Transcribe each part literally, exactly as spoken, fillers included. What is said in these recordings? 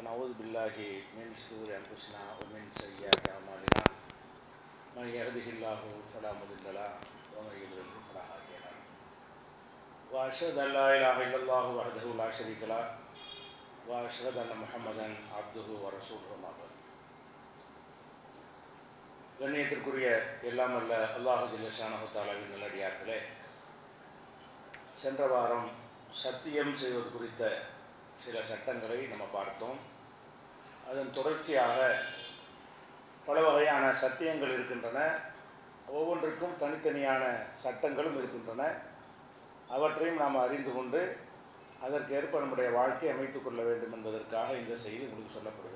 ونعوذ بالله من شرور أنفسنا ومن سيئات أعمالنا من يهده الله فلا مضل له ومن يضلل فلا هادي له وأشهد أن لا إله إلا الله وحده لا شريك له وأشهد أن محمدا عبده ورسوله أما بعد. கண்ணியத்திற்குரிய எல்லாம் அல்ல அல்லாஹ் ஜல்ல ஷானஹு தஆலாவின் நல்லடியார்களே, சென்ற வாரம் சத்தியம் செய்வது குறித்த சில சட்டங்களை நம்ம பார்த்தோம். அதன் தொடர்ச்சியாக பல வகையான சத்தியங்கள் இருக்கின்றன. ஒவ்வொன்றுக்கும் தனித்தனியான சட்டங்களும் இருக்கின்றன. அவற்றையும் நாம் அறிந்து கொண்டு அதற்கேற்ப நம்முடைய வாழ்க்கையை அமைத்துக் கொள்ள வேண்டும் என்பதற்காக இந்த செய்தி உங்களுக்கு சொல்லப்படுகிறது.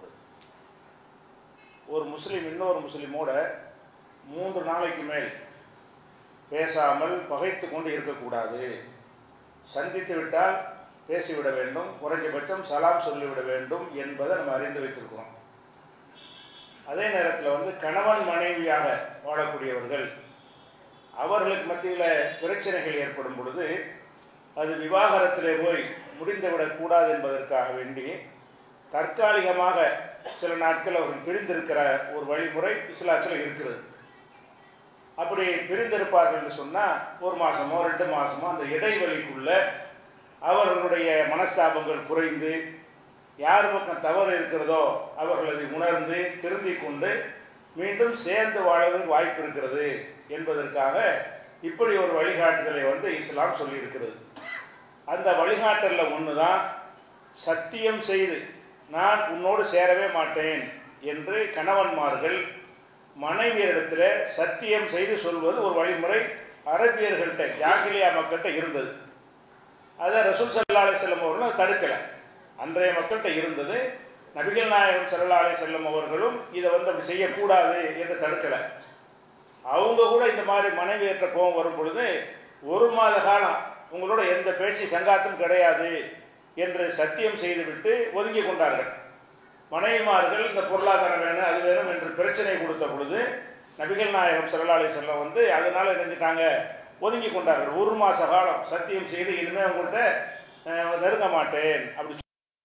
ஒரு முஸ்லீம் இன்னொரு முஸ்லீமோட மூன்று நாளைக்கு மேல் பேசாமல் பகைத்து கொண்டு இருக்கக்கூடாது. சந்தித்து விட்டால் பேசிவிட வேண்டும், குறைஞ்சபட்சம் சலாம் சொல்லிவிட வேண்டும் என்பதை நம்ம அறிந்து வைத்திருக்கிறோம். அதே நேரத்தில் வந்து கணவன் மனைவியாக வாழக்கூடியவர்கள், அவர்களுக்கு மத்தியில் பிரச்சனைகள் ஏற்படும் பொழுது அது விவாகரத்திலே போய் முடிந்துவிடக்கூடாது என்பதற்காக வேண்டி தற்காலிகமாக சில நாட்கள் அவர்கள் பிரிந்திருக்கிற ஒரு வழிமுறை இஸ்லாத்தில் இருக்கிறது. அப்படி பிரிந்திருப்பார்கள் என்று சொன்னால் ஒரு மாதமோ ரெண்டு மாதமோ அந்த இடைவெளிக்குள்ள அவர்களுடைய மனஸ்தாபங்கள் குறைந்து யார் பக்கம் தவறு இருக்கிறதோ அவர்கள் அதை உணர்ந்து திருந்தி கொண்டு மீண்டும் சேர்ந்து வாழறதுக்கு வாய்ப்பு இருக்கிறது என்பதற்காக இப்படி ஒரு வழிகாட்டுதலை வந்து இஸ்லாம் சொல்லியிருக்கிறது. அந்த வழிகாட்டலில் ஒன்று தான் சத்தியம் செய்து நான் உன்னோடு சேரவே மாட்டேன் என்று கணவன்மார்கள் மனைவியரிடத்தில் சத்தியம் செய்து சொல்வது ஒரு வழிமுறை அரபியர்கள்ட்ட, ஜாகிலியா மக்கள்கிட்ட இருந்தது. அதை ரசூல் ஸல்லல்லாஹு அலைஹி வஸல்லம் அவர்களும் தடுக்கலை. அன்றைய மக்கள்கிட்ட இருந்தது. நபிகள் நாயகம் ஸல்லல்லாஹு அலைஹி வஸல்லம் அவர்களும் இதை வந்து அப்படி செய்யக்கூடாது என்று தடுக்கலை. அவங்க கூட இந்த மாதிரி மனைவியற்ற கோபம் வரும் பொழுது ஒரு மாத காலம் உங்களோட எந்த பேச்சு சங்காத்தும் கிடையாது என்று சத்தியம் செய்துவிட்டு ஒதுங்கி கொண்டார்கள். மனைவிமார்கள் இந்த பொருளாதாரம் வேணும் அது வேணும் என்று பிரச்சனை கொடுத்த பொழுது நபிகள் நாயகம் ஸல்லல்லாஹு அலைஹி வஸல்லம் வந்து அதனால நினைஞ்சிட்டாங்க, ஒதுங்கி கொண்டார்கள். ஒரு மாத காலம் சத்தியம் செய்து இனிமேல் உங்கள்கிட்ட நெருங்க மாட்டேன் அப்படி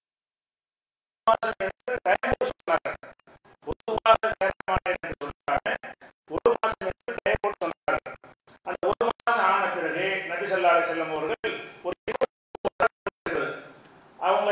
ஒரு மாசம் சொன்னார்கள். அந்த ஒரு மாசம் ஆன பிறகு நபி ஸல்லல்லாஹு அலைஹி வஸல்லம் அவர்கள் ஒரு அவங்க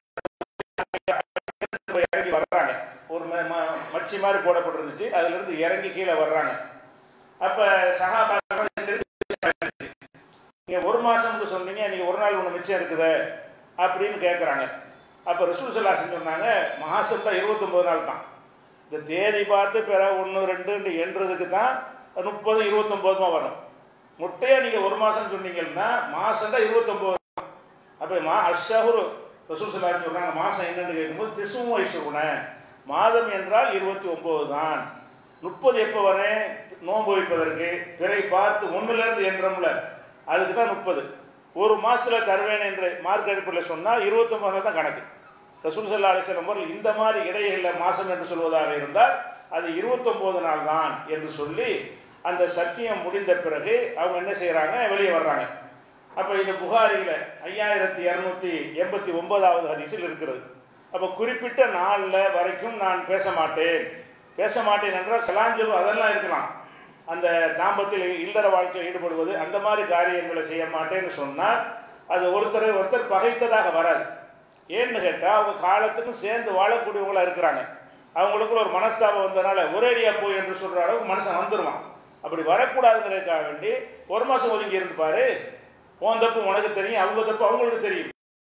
இறங்கி வர்றாங்க. ஒரு மச்சி மாதிரி போடப்பட்டிருந்துச்சு, அதுல இருந்து இறங்கி கீழே வர்றாங்க. அப்ப சஹாபாக்கள் நீங்க ஒரு மாசம்னு சொன்னீங்க, நீங்க ஒரு நாள் ஒன்று மிச்சம் இருக்குது அப்படின்னு கேட்குறாங்க. அப்போ ரசூல் ஸல்லல்லாஹு அலைஹி வஸல்லம் சொன்னாங்க, மாசம் தான் இருபத்தொம்பது நாள் தான். இந்த தேதி பார்த்து பிற ஒன்று ரெண்டு என்றதுக்கு தான் முப்பது இருபத்தொம்போதுமா வரும். முட்டையாக நீங்கள் ஒரு மாதம் சொன்னீங்கன்னா மாதம் தான் இருபத்தொம்போது. அப்போ மா அஷ்ஷஹுரு ரசூல் ஸல்லல்லாஹு அலைஹி வஸல்லம் சொல்கிறாங்க, மாதம் என்னென்னு கேட்கும்போது திசுவும் வயசுன மாதம் என்றால் இருபத்தி ஒம்பது தான். முப்பது எப்போ வரேன் நோன்பு வைப்பதற்கு பிறை பார்த்து ஒன்றுலேருந்து என்றோம்ல அதுக்கு தான் முப்பது. ஒரு மாதத்தில் தருவேன் என்று மார்க் அடிப்படையில் சொன்னால் இருபத்தொம்பது நாள் தான் கணக்கு. ரசூல் ஸல்லல்லாஹு அலைஹி வஸல்லம் அவர்கள் இந்த மாதிரி இடையில மாதம் என்று சொல்வதாக இருந்தால் அது இருபத்தொம்போது நாள் தான் என்று சொல்லி அந்த சத்தியம் முடிந்த பிறகு அவங்க என்ன செய்கிறாங்க, வெளியே வர்றாங்க. அப்போ இந்த புகாரியில் ஐயாயிரத்தி இரநூத்தி எண்பத்தி ஒன்பதாவது ஹதீஸில் இருக்கிறது. அப்போ குறிப்பிட்ட நாளில் வரைக்கும் நான் பேச மாட்டேன் பேச மாட்டேன் என்றால் சலாஞ்சொல் அதெல்லாம் இருக்கலாம். அந்த தாம்பத்தில் இல்லற வாழ்க்கையில் ஈடுபடுவது அந்த மாதிரி காரியங்களை செய்ய மாட்டேன்னு சொன்னால் அது ஒருத்தரை ஒருத்தர் பகைத்ததாக வராது. ஏன்னு கேட்டால் அவங்க காலத்துக்கும் சேர்ந்து வாழக்கூடியவங்களாக இருக்கிறாங்க. அவங்களுக்குள்ள ஒரு மனஸ்தாபம் வந்ததுனால ஒரேடியாக போய் என்று சொல்கிற அளவுக்கு மனுஷன் வந்துடுவான். அப்படி வரக்கூடாதுங்கிறதுக்காக வேண்டி ஒரு மாதம் ஒதுங்கி இருந்துப்பாரு. உன் தப்பு உனக்கு தெரியும், அவங்க தப்பு அவங்களுக்கு தெரியும்.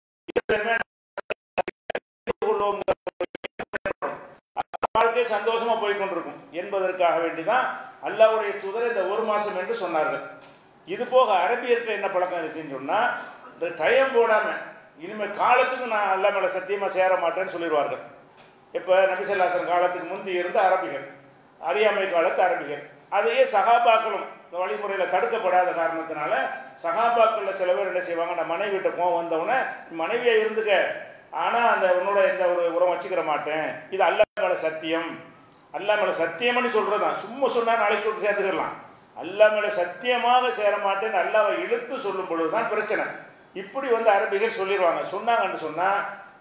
வாழ்க்கை சந்தோஷமா போய்கொண்டிருக்கும் என்பதற்காக வேண்டிதான் அல்லாஹ்வுடைய தூதர் இந்த ஒரு மாசம் என்று சொன்னார்கள். இது போக அரபியர்கிட்ட என்ன பழக்கம் இருக்குன்னு சொன்னா, இந்த டைம் போடாம இனிமேல் காலத்துக்கு நான் அல்லா மேல சத்தியமா சேர மாட்டேன்னு சொல்லிடுவார்கள். இப்போ நபி ஸல்லல்லாஹு அலைஹி வஸல்லம் காலத்துக்கு முந்தி இருந்த அரபிகள், அறியாமை காலத்து அரபிகள், அதையே சஹாபாக்களும் இந்த வழிமுறையில் தடுக்கப்படாத காரணத்தினால சஹாபாக்களில் சில பேர் என்ன செய்வாங்க, நான் மனைவி வீட்டை போக வந்தவுடனே மனைவியை இருந்துக்க, ஆனால் அந்த உன்னோட எந்த ஒரு உரம் வச்சுக்கிற மாட்டேன், இது அல்லா மேலே சத்தியம், அல்லா மேலே சத்தியம்னு சொல்கிறது தான். சும்மா சொன்னால் நாளைக்கு சொல்லிட்டு சேர்த்துக்கலாம். அல்லா மேலே சத்தியமாக சேர மாட்டேன்னு அல்லாவை இழுத்து சொல்லும் பொழுது தான் பிரச்சனை. இப்படி வந்து அரபிகள் சொல்லிடுவாங்க. சொன்னாங்கன்னு சொன்னால்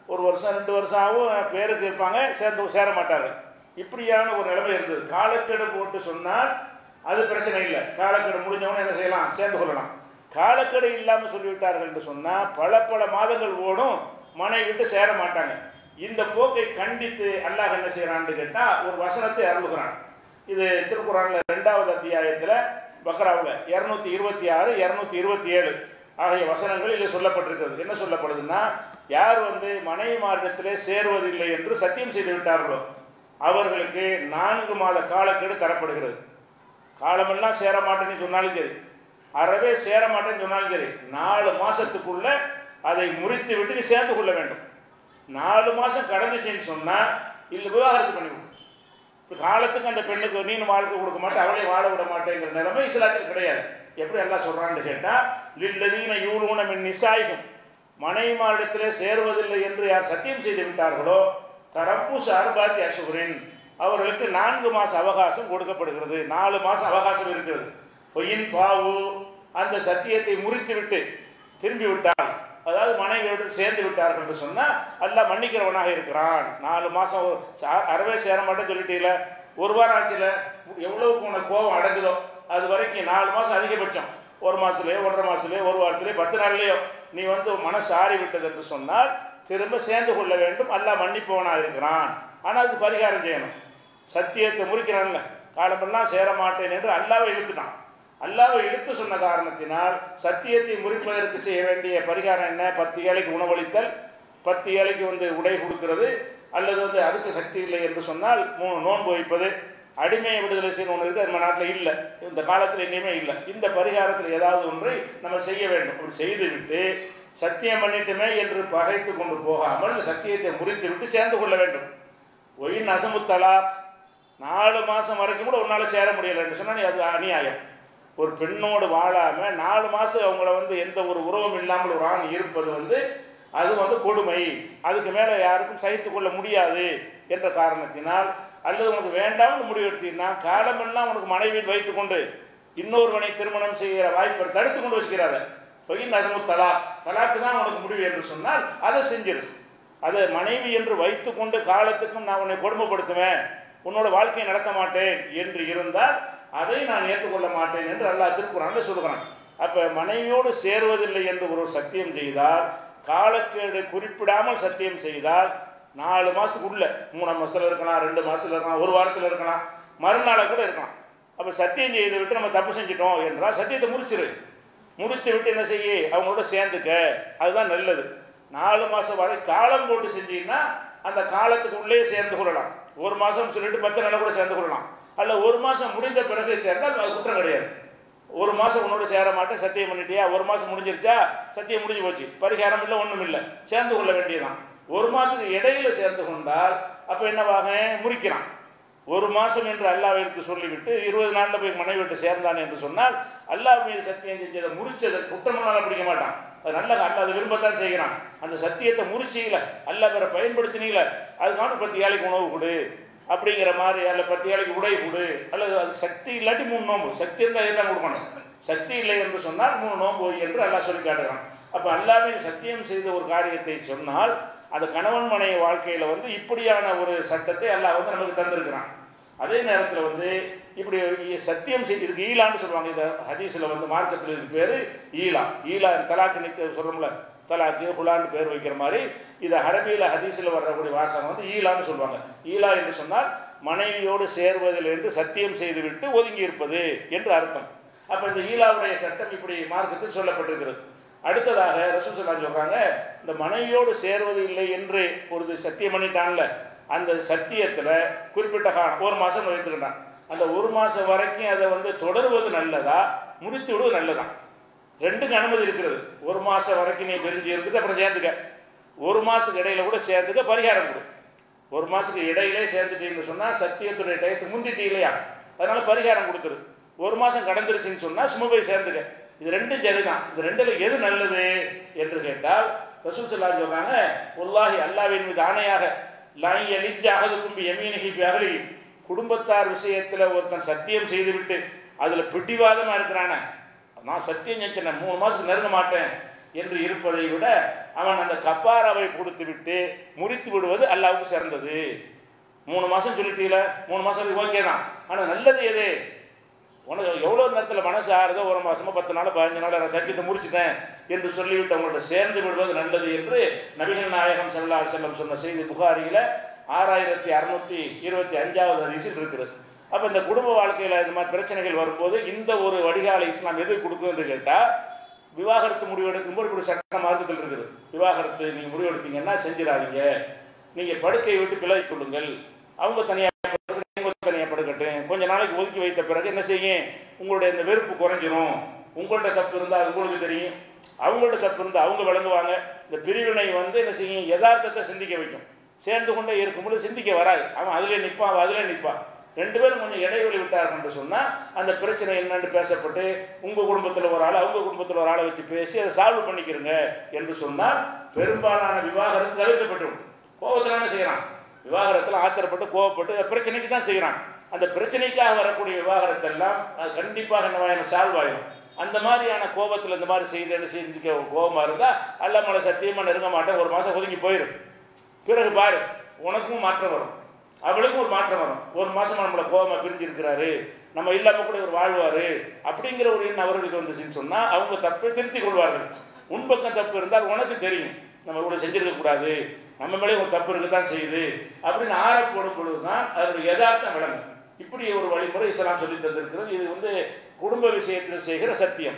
ஒரு வருஷம் ரெண்டு வருஷம் ஆகும், பேருக்கு இருப்பாங்க, சேர்ந்து சேர மாட்டார்கள். இப்படியான ஒரு நிலைமை இருந்தது. காலக்கெடு போட்டு சொன்னால் அது பிரச்சனை இல்லை, காலக்கெடு முடிஞ்சவொன்னே என்ன செய்யலாம், சேர்ந்து கொள்ளலாம். காலக்கெடு இல்லாமல் சொல்லிவிட்டார்கள் என்று சொன்னால் பல பல மாதங்கள் ஓடும், மனைவி விட்டு சேர மாட்டாங்க. இந்த போக்கை கண்டித்து அல்லாஹ் என்ன செய்யறான்னு கேட்டால் ஒரு வசனத்தை அருளுகிறான். இது திருக்குறான்ல ரெண்டாவது அத்தியாயத்தில் பக்ராவில் இரநூத்தி இருபத்தி ஆறு இரநூத்தி இருபத்தி ஏழு ஆகிய வசனங்கள் இதில் சொல்லப்பட்டிருக்கிறது. என்ன சொல்லப்படுதுன்னா, யார் வந்து மனைவி மார்க்கத்திலே சேருவதில்லை என்று சத்தியம் செய்து விட்டார்களோ அவர்களுக்கு நான்கு மாத காலக்கெடு தரப்படுகிறது. காலமெல்லாம் சேர மாட்டேன்னு சொன்னாலும் சரி, அறவே சேர மாட்டேன்னு சொன்னாலும் சரி, நாலு மாசத்துக்குள்ள அதை முறித்து விட்டு நீ சேர்ந்து கொள்ள வேண்டும். நாலு மாசம் கடந்துச்சுன்னு சொன்னா இல்லை விவாகரத்து பண்ணிவிடும். இப்போ காலத்துக்கு அந்த பெண்ணுக்கு நீனு வாழ்க்கை கொடுக்க மாட்டேன், அவளே வாழ விட மாட்டேங்கிற நிலைமை இஸ்லாத்தில் கிடையாது. எப்படி எல்லாம் சொல்றான்னு கேட்டா, லில்லதீன யூலூன மின் நிசாயிகும், மனைவிமாரிடத்திலே சேருவதில்லை என்று யார் சத்தியம் செய்து விட்டார்களோ தரப்புஸ் அர்பாத்தி அஷ்ஹுரின், அவர்களுக்கு நான்கு மாச அவகாசம் கொடுக்கப்படுகிறது. நாலு மாசம் அவகாசம் இருக்கிறது. பொய்யின் பாவு, அந்த சத்தியத்தை முறித்து விட்டு திரும்பி விட்டால், அதாவது மனைவியோடு சேர்ந்து விட்டார்கள் என்று சொன்னால் அல்லாஹ் மன்னிக்கிறவனாக இருக்கிறான். நாலு மாசம் அறவே சேர மாட்டேன்னு சொல்லிட்டீங்கள, ஒரு வாரம் ஆச்சுல, எவ்வளவுக்கு உனக்கு கோபம் அடங்குதோ அது வரைக்கும் நாலு மாசம் அதிகபட்சம், ஒரு மாசத்துலயோ ஒன்றரை மாசத்துலயோ ஒரு வாரத்திலேயோ பத்து நாள்லயோ நீ வந்து மனசு ஆறி விட்டது என்று சொன்னால் திரும்ப சேர்ந்து கொள்ள வேண்டும். அல்லாஹ் மன்னிப்பவனாக இருக்கிறான். ஆனால் அதுக்கு பரிகாரம் செய்யணும். சத்தியத்தை முறிக்கிறான்ல, காலமெல்லாம் சேர மாட்டேன் என்று அல்லாவை இழுத்துட்டான். அல்லாவை இழுத்து சொன்ன காரணத்தினால் சத்தியத்தை முறிப்பதற்கு செய்ய வேண்டிய பரிகாரம் என்ன? பத்து ஏழைக்கு உணவளித்தல், பத்து ஏழைக்கு வந்து உடை கொடுக்கிறது, அல்லது வந்து அதுக்கு சக்தி இல்லை என்று சொன்னால் மூணு நோன்பு வைப்பது, அடிமையை விடுதலை செய்யணும் ஒன்று இருக்குது, நம்ம நாட்டில் இல்லை, இந்த காலத்தில் எங்கேயுமே இல்லை. இந்த பரிகாரத்தில் ஏதாவது ஒன்றை நம்ம செய்ய வேண்டும். அப்படி செய்துவிட்டு சத்தியம் பண்ணிட்டுமே என்று பகைத்து கொண்டு போகாமல் சத்தியத்தை முறித்து விட்டு சேர்ந்து கொள்ள வேண்டும். ஒயின் அசமுத்தலா, நாலு மாதம் வரைக்கும் கூட ஒரு நாள் சேர முடியலை என்று சொன்னால் அது அநியாயம். ஒரு பெண்ணோடு வாழாமல் நாலு மாதம் அவங்கள வந்து எந்த ஒரு உறவும் இல்லாமல் ஒரு ஆண் இருப்பது வந்து அது வந்து கொடுமை. அதுக்கு மேலே யாருக்கும் சகித்து கொள்ள முடியாது என்ற காரணத்தினால், அல்லது உனக்கு வேண்டாம்னு முடிவெடுத்தீங்கன்னா காலமெல்லாம் உனக்கு மனைவியில் வைத்து கொண்டு இன்னொருவனை திருமணம் செய்கிற வாய்ப்பை தடுத்து கொண்டு வச்சுக்கிறாங்க. பொய்யின் அசமு தலாக், தலாக்கு தான் உனக்கு முடிவு என்று சொன்னால் அதை செஞ்சிரு. அதை மனைவி என்று வைத்து கொண்டு காலத்துக்கும் நான் உன்னை கொடுமைப்படுத்துவேன், உன்னோட வாழ்க்கையை நடத்த மாட்டேன் என்று இருந்தால் அதை நான் ஏற்றுக்கொள்ள மாட்டேன் என்று அல்லாஹ் திருக்குறான்ல சொல்கிறான். அப்போ மனைவியோடு சேருவதில்லை என்று ஒரு சத்தியம் செய்தால், காலக்கேடு குறிப்பிடாமல் சத்தியம் செய்தால் நாலு மாதத்துக்குள்ள, மூணு மாதத்தில் இருக்கலாம், ரெண்டு மாதத்தில் இருக்கலாம், ஒரு வாரத்தில் இருக்கலாம், மறுநாளை கூட இருக்கலாம். அப்போ சத்தியம் செய்து விட்டு நம்ம தப்பு செஞ்சிட்டோம் என்றால் சத்தியத்தை முடிச்சிரு. முடித்து விட்டு என்ன செய்ய, அவங்களோட சேர்ந்துக்க, அதுதான் நல்லது. நாலு மாதம் வரை காலம் போட்டு செஞ்சீங்கன்னா அந்த காலத்துக்கு உள்ளே சேர்ந்து கொள்ளலாம். ஒரு மாதம் சொல்லிட்டு பத்து நாள் கூட சேர்ந்து கொள்ளலாம். அல்ல ஒரு மாதம் முடிந்த பிறகு சேர்ந்தால் அது குற்றம் கிடையாது. ஒரு மாதம் உன்னோட சேர மாட்டேன் சத்தியம் பண்ணிட்டியா, ஒரு மாதம் முடிஞ்சிருச்சா, சத்தியம் முடிஞ்சு போச்சு, பரிகாரம் இல்லை, ஒன்றும் இல்லை, சேர்ந்து கொள்ள வேண்டியதான். ஒரு மாதத்துக்கு இடையில சேர்ந்து கொண்டால் அப்போ என்னவாக முறிக்கிறான். ஒரு மாதம் என்று அல்லாஹ் எடுத்து சொல்லிவிட்டு இருபது நாளில் போய் மனைவி விட்டு சேர்ந்தான் என்று சொன்னால் அல்லாஹ் மீது சத்தியம் செஞ்சதை முறிச்சதை குற்றமெல்லாம் பிடிக்க மாட்டான். அது நல்ல அல்லாஹ் அதை விரும்பத்தான் செய்கிறான். அந்த சத்தியத்தை முறிச்சிக்கல, அல்லாஹ் வேற பயன்படுத்தினீங்கள, அதுக்கான பத்து ஏழைக்கு உணவு கொடு அப்படிங்கிற மாதிரி, அல்ல பத்து ஏழைக்கு உடை கொடு, அல்லது அது சக்தி இல்லாட்டி மூணு நோம்பு, சக்தி இருந்தால் எல்லாம் கொடுக்கணும், சக்தி இல்லை என்று சொன்னால் மூணு நோம்பு என்று அல்லாஹ் சொல்லி காட்டுகிறான். அப்போ அல்லாஹ் மீது சத்தியம் செய்த ஒரு காரியத்தை சொன்னால் அந்த கணவன் மனைவி வாழ்க்கையில் வந்து இப்படியான ஒரு சட்டத்தை அல்லாஹ் வந்து நமக்கு தந்திருக்கிறான். அதே நேரத்தில் வந்து இப்படி சத்தியம் செய்து, இதுக்கு ஈலான்னு சொல்லுவாங்க. இந்த ஹதீஸில் வந்து மார்க்கத்தில் இதுக்கு பேர் ஈலா. ஈலா தலாக்கு நிற்க சொல்கிறோம்ல, தலாக்கு ஹுலான்னு பேர் வைக்கிற மாதிரி இதை அரபியில் ஹதீஸில் வரக்கூடிய வாசகம் வந்து ஈலான்னு சொல்லுவாங்க. ஈலா என்று சொன்னால் மனைவியோடு சேர்வதில் என்று சத்தியம் செய்துவிட்டு ஒதுங்கி இருப்பது என்று அர்த்தம். அப்போ இந்த ஈலாவுடைய சட்டம் இப்படி மார்க்கத்தில் சொல்லப்பட்டிருக்கிறது. அடுத்ததாக ரசூல் ஸல்லல்லாஹு அலைஹி வஸல்லம் சொல்றாங்க, இந்த மனைவியோடு சேருவது இல்லை என்று ஒரு சத்தியம் பண்ணிட்டான்ல, அந்த சத்தியத்தில் குறிப்பிட்ட காலம் ஒரு மாதம் வைத்துக்கிட்டான். அந்த ஒரு மாதம் வரைக்கும் அதை வந்து தொடருவது நல்லதா, முடித்து விடுவது நல்லதா? ரெண்டுக்கு அனுமதி இருக்கிறது. ஒரு மாதம் வரைக்கும் நீ பிரிஞ்சு இருந்துட்டு அப்புறம் சேர்த்துக்க, ஒரு மாதத்துக்கு இடையில கூட சேர்த்துக்க, பரிகாரம் கொடு. ஒரு மாதத்துக்கு இடையிலே சேர்த்துட்டீங்கன்னு சொன்னால் சத்தியத்துடைய டயத்துக்கு முந்திட்டு இல்லையா, அதனால பரிகாரம் கொடுத்துரு. ஒரு மாதம் கடந்துருச்சுன்னு சொன்னால் சும்மா போய் சேர்ந்துக்க. இது ரெண்டும் சரிதான். இது ரெண்டுல எது நல்லது என்று கேட்டால் ரசூல் ஸல்லல்லாஹு அலைஹி சொல்றாங்க, வல்லாஹி அல்லாஹ்வின் மீது ஆணையாக, லா யலிஜ் அஹதுக்கும் பி யமீனிஹி ஃபி அஹ்லிஹி, குடும்பத்தார் விஷயத்தில் ஒருத்தன் சத்தியம் செய்துவிட்டு அதில் பிடிவாதமாக இருக்கிறானே, நான் சத்தியம் செஞ்சேன் மூணு மாதத்துக்கு நெருங்க மாட்டேன் என்று இருப்பதை விட அவன் அந்த கஃபாராவை கொடுத்து விட்டு முறித்து விடுவது அல்லாஹ்வுக்கு சிறந்தது. மூணு மாதம் சொல்லிட்டீல, மூணு மாதம் ஓகே தான், ஆனால் நல்லது எது? உனக்கு எவ்வளோ நேரத்தில் மனசு ஆறுதோ, ஒரு மாதமோ பத்து நாள் பதினஞ்சு நாள் நான் சத்தியத்தை முடிச்சுட்டேன் என்று சொல்லிவிட்டு அவங்கள்ட்ட சேர்ந்து விடுவது நல்லது என்று நபிகள் நாயகம் ஸல்லல்லாஹு அலைஹி வஸல்லம் சொன்ன செய்தி புகாரியில் ஆறாயிரத்தி அறுநூற்றி இருபத்தி அஞ்சாவது ஹதீஸில் இருக்கிறது. அப்போ இந்த குடும்ப வாழ்க்கையில் இந்த மாதிரி பிரச்சனைகள் வரும்போது இந்த ஒரு வடிகாலை இஸ்லாம் எது கொடுக்குதுன்னு கேட்டால், விவாகரத்து முடிவெடுக்கும்போது இப்படி சட்ட மார்க்கத்தில் இருக்குது. விவாகரத்து நீங்கள் முடிவெடுத்தீங்கன்னா செஞ்சிடாதீங்க, நீங்கள் படுக்கையை விட்டு பிளவை கொள்ளுங்கள், அவங்க தனியாக தனியாக படுக்கட்டும், கொஞ்ச நாளைக்கு ஒதுக்கி வைத்த பிறகு என்ன செய்யும், உங்களுடைய இந்த வெறுப்பு குறைஞ்சிரும். உங்கள்கிட்ட தப்பு இருந்தால் அது உங்களுக்கு தெரியும், அவங்கள்ட்ட தப்பு இருந்தால் அவங்க விளங்குவாங்க. இந்த பிரிவினை வந்து என்ன செய்யும், யதார்த்தத்தை சிந்திக்க வைக்கும். சேர்ந்து கொண்டே இருக்கும்போது சிந்திக்க வராது, அவன் அதிலே நிற்பான், அவன் அதிலே நிற்பான். ரெண்டு பேரும் கொஞ்சம் இடைவெளி விட்டார்கள் என்று சொன்னால் அந்த பிரச்சனை என்னென்று பேசப்பட்டு உங்கள் குடும்பத்தில் ஒரு ஆள் அவங்க குடும்பத்தில் ஒரு ஆளை வச்சு பேசி அதை சால்வ் பண்ணிக்கிறங்க என்று சொன்னால் பெரும்பாலான விவாகரத்து தவிர்க்கப்பட்டு கோபத்திலான செய்கிறான். விவாகரத்தில் ஆத்திரப்பட்டு கோபப்பட்டு பிரச்சனைக்கு தான் செய்கிறான். அந்த பிரச்சனைக்காக வரக்கூடிய விவாகரத்தெல்லாம் அது கண்டிப்பாக என்னவாயின சால்வ் ஆயிடும். அந்த மாதிரியான கோபத்தில் இந்த மாதிரி செய்து என்ன செஞ்சுக்க கோபமாக இருந்தால் அல்ல மலை சத்தியமாக நெருங்க மாட்டேன், ஒரு மாதம் ஒதுங்கி போயிடும். பிறகு பாரு உனக்கும் மாற்றம் வரும், அவளுக்கும் ஒரு மாற்றம் வரும். ஒரு மாதம் நம்மளை கோபமாக பிரிஞ்சிருக்கிறாரு, நம்ம இல்லாமல் கூட ஒரு வாழ்வார் அப்படிங்கிற ஒரு எண்ணம் அவர்களுக்கு வந்துச்சுன்னு சொன்னால் அவங்க தப்பை திருத்திக் கொள்வார்கள். உன்பக்கம் தப்பு இருந்தால் உனக்கு தெரியும் நம்ம கூட செஞ்சிருக்கக்கூடாது, நம்ம மேலே ஒரு தப்பு இருக்க தான் செய்யுது அப்படின்னு ஆரப்போடும் பொழுது தான் அதனுடைய யதார்த்தம் விளங்கும். இப்படி ஒரு வழிமுறை இஸ்லாம் சொல்லி தந்திருக்கிறது. இது வந்து குடும்ப விஷயத்தில் செய்கிற சத்தியம்.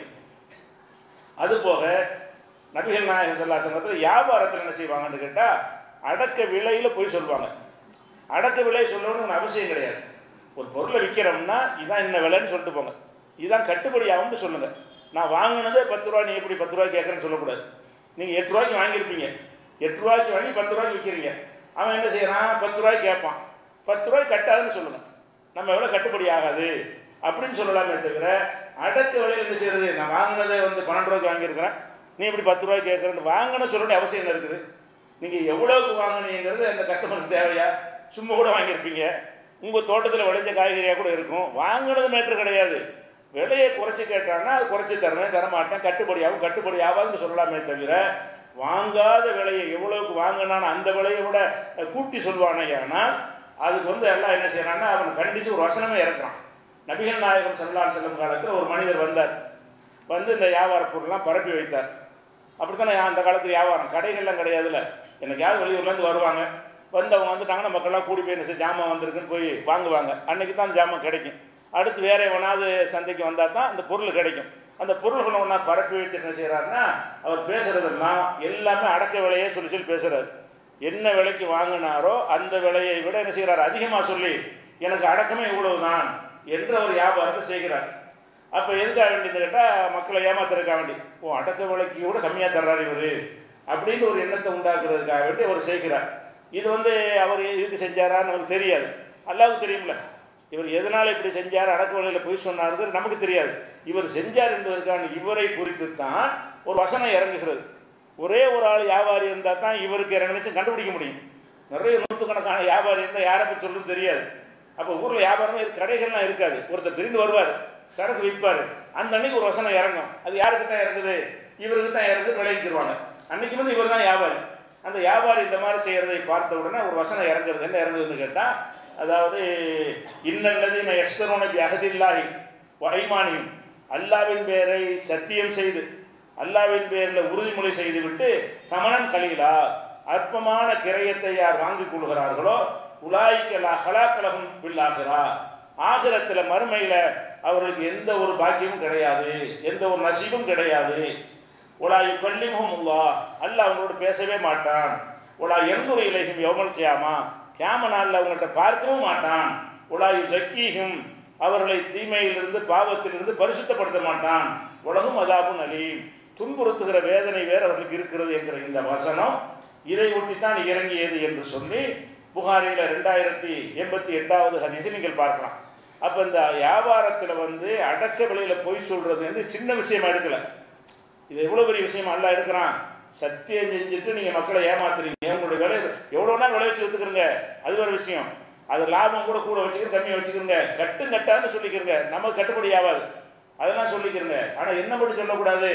அதுபோக நபிகள் நாயகம் ஸல்லல்லாஹு அலைஹி வஸல்லம் வியாபாரத்தில் என்ன செய்வாங்கன்னு கேட்டால் அடக்க விலையில் போய் சொல்லுவாங்க. அடக்க விலை சொல்லணும்னு அவசியம் கிடையாது. ஒரு பொருளை விற்கிறோம்னா இதான் என்ன விலைன்னு சொல்லிட்டு போங்க, இதுதான் கட்டுப்படி ஆகும்னு சொல்லுங்கள். நான் வாங்கினதே பத்து ரூபா, நீ எப்படி பத்து ரூபாய்க்கு கேட்குறேன்னு சொல்லக்கூடாது. நீங்கள் எட்டு ரூபாய்க்கு வாங்கியிருப்பீங்க, எட்டு ரூபாய்க்கு வாங்கி பத்து ரூபாய்க்கு விற்கிறீங்க, அவன் என்ன செய்யறான், பத்து ரூபாய்க்கு கேட்பான். பத்து ரூபாய்க்கு கட்டாதுன்னு சொல்லுங்கள், நம்ம எவ்வளோ கட்டுப்படி ஆகாது அப்படின்னு சொல்லலாமே தவிர அடக்க விலையில் என்ன செய்யறது, நான் வாங்கினதை வந்து பன்னெண்டு ரூபாய்க்கு வாங்கியிருக்கிறேன், நீ இப்படி பத்து ரூபாய்க்கு கேட்குறேன்னு வாங்கின சொல்லணும்னு அவசியம் என்ன இருக்குது? நீங்கள் எவ்வளோக்கு வாங்கினீங்கிறது அந்த கஸ்டமருக்கு தேவையா? சும்மா கூட வாங்கியிருப்பீங்க, உங்கள் தோட்டத்தில் விளைஞ்ச காய்கறியாக கூட இருக்கும், வாங்கினது மேட்ரு கிடையாது. விலையை குறைச்சி கேட்டான்னா அது குறைச்சி தருவேன், தரமாட்டேன், கட்டுப்படியாகும் கட்டுப்படி ஆகாதுன்னு சொல்லலாமே தவிர வாங்காத விலையை எவ்வளோக்கு வாங்கினான்னு அந்த விலையை விட கூட்டி சொல்வானே. ஆனால் அதுக்கு வந்து எல்லாம் என்ன செய்யறான்னா அவன் கண்டித்து ஒரு வசனமே இறக்குறான். நபிகள் நாயகம் ஸல்லல்லாஹு அலைஹி வஸல்லம் காலத்தில் ஒரு மனிதர் வந்தார், வந்து இந்த வியாபார பொருள்லாம் பரப்பி வைத்தார். அப்படித்தானே அந்த காலத்தில் வியாபாரம், கடைகள்லாம் கிடையாதுல்ல, எனக்கு யார் வெளியூர்லேருந்து வருவாங்க, வந்து அவங்க வந்துட்டாங்கன்னா மக்கள்லாம் கூடி போய் என்ன ஜாமான் வந்திருக்குன்னு போய் வாங்குவாங்க. அன்றைக்கி தான் அந்த ஜாமான் கிடைக்கும். அடுத்து வேற எவனாவது சந்தைக்கு வந்தால் தான் அந்த பொருள் கிடைக்கும். அந்த பொருள்களை ஒன்றா பரப்பி வைத்து என்ன செய்கிறாருன்னா அவர் பேசுகிறதெல்லாம் எல்லாமே அடக்க விலையே சொல்லி சொல்லி பேசுகிறார். என்ன விலைக்கு வாங்கினாரோ அந்த விலையை விட என்ன செய்கிறார், அதிகமாக சொல்லி எனக்கு அடக்கமே இவ்வளவு தான் என்று அவர் வியாபாரத்தை செய்கிறார். அப்போ எதுக்காக வேண்டியது கேட்டால் மக்களை ஏமாத்துறதுக்காக வேண்டி, ஓ அடக்க விலைக்கு கூட கம்மியாக தர்றாரு இவர் அப்படின்னு ஒரு எண்ணத்தை உண்டாக்குறதுக்காக வேண்டி அவர் செய்கிறார். இது வந்து அவர் இதுக்கு செஞ்சாரான்னு நமக்கு தெரியாது, அல்லாஹ்வுக்கு தெரியும்ல. இவர் எதனால் இப்படி செஞ்சார், அடக்க விலையில் போய் சொன்னாருங்கிறது நமக்கு தெரியாது. இவர் செஞ்சார் என்பதற்கான இவரை குறித்து தான் ஒரு வசனம் இறங்குகிறது. ஒரே ஒரு ஆள் வியாபாரி இருந்தால் தான் இவருக்கு இறங்குனுச்சு கண்டுபிடிக்க முடியும். நிறைய நூற்றுக்கணக்கான வியாபாரி இருந்தால் யாரை பற்றி சொல்லுன்னு தெரியாது. அப்போ ஊரில் வியாபாரமே கடைகள்லாம் இருக்காது, ஒருத்தர் திடீர்னு வருவார், சரக்கு விற்பார், அந்த அன்னைக்கு ஒரு வசனம் இறங்கும். அது யாருக்கு தான் இறங்குது, இவருக்கு தான் இறங்குது, விலைக்கு தருவாங்க. அன்னைக்கு வந்து இவர் தான் வியாபாரி. அந்த வியாபாரி இந்த மாதிரி செய்கிறதை பார்த்த உடனே ஒரு வசனம் இறங்குறது. என்ன இறங்குதுன்னு கேட்டால், அதாவது இன்னல்லதீன யஷ்தரூன பி அஹதில்லாஹி வ ஐமானிஹிம், அல்லாஹ்வின் பேரை சத்தியம் செய்து அல்லாஹ்வின் பேரில் உறுதிமொழி செய்துவிட்டு சமணன் கலீலா அற்பமான கிரயத்தை யார் வாங்கிக் கொள்கிறார்களோ உலாயிக்க லா ஹலாக லஹும் பில் ஆகிரா, ஆகிரத்தில் மறுமையில் அவர்களுக்கு எந்த ஒரு பாக்கியமும் கிடையாது, எந்த ஒரு நசீபும் கிடையாது. உலா யுகல்லிமுஹும் அல்லாஹ், அல்லாஹ் அவங்களோட பேசவே மாட்டான். உலா என்துரு இலைஹிம் யௌமல் கியாமா, கியாம நாளில் அவங்கள்ட்ட பார்க்கவும் மாட்டான். உலா யுஸக்கீஹிம், அவர்களை தீமையிலிருந்து பாவத்திலிருந்து பரிசுத்தப்படுத்த மாட்டான். உலகும் அதாபுன் அலீம், துன்புறுத்துகிற வேதனை வேறு அவர்களுக்கு இருக்கிறது என்கிற இந்த வசனம் இதை ஒட்டித்தான் இறங்கியது என்று சொல்லி புகாரியில் ரெண்டாயிரத்தி எண்பத்தி எட்டாவது ஹதீஸை நீங்கள் பார்க்கலாம். அப்போ இந்த வியாபாரத்தில் வந்து அடக்க விலையில் பொய் சொல்றது என்று சின்ன விஷயமா எடுக்கல, இது எவ்வளோ பெரிய விஷயமா எல்லாம் எடுக்கிறான். சத்தியம் செஞ்சுட்டு நீங்கள் மக்களை ஏமாத்துறீங்க, உங்களுடைய விலை எவ்வளோ நாள் விளை வச்சு எடுத்துக்கிறங்க, அது ஒரு விஷயம். அது லாபம் கூட கூட வச்சுக்கிறேன், கம்மியாக வச்சுக்கிறங்க, கட்டும் கட்டாதுன்னு சொல்லிக்கிறங்க, நமக்கு கட்டுப்படி ஆகாது, அதெல்லாம் சொல்லிக்கிறங்க. ஆனால் என்ன மட்டும் சொல்லக்கூடாது,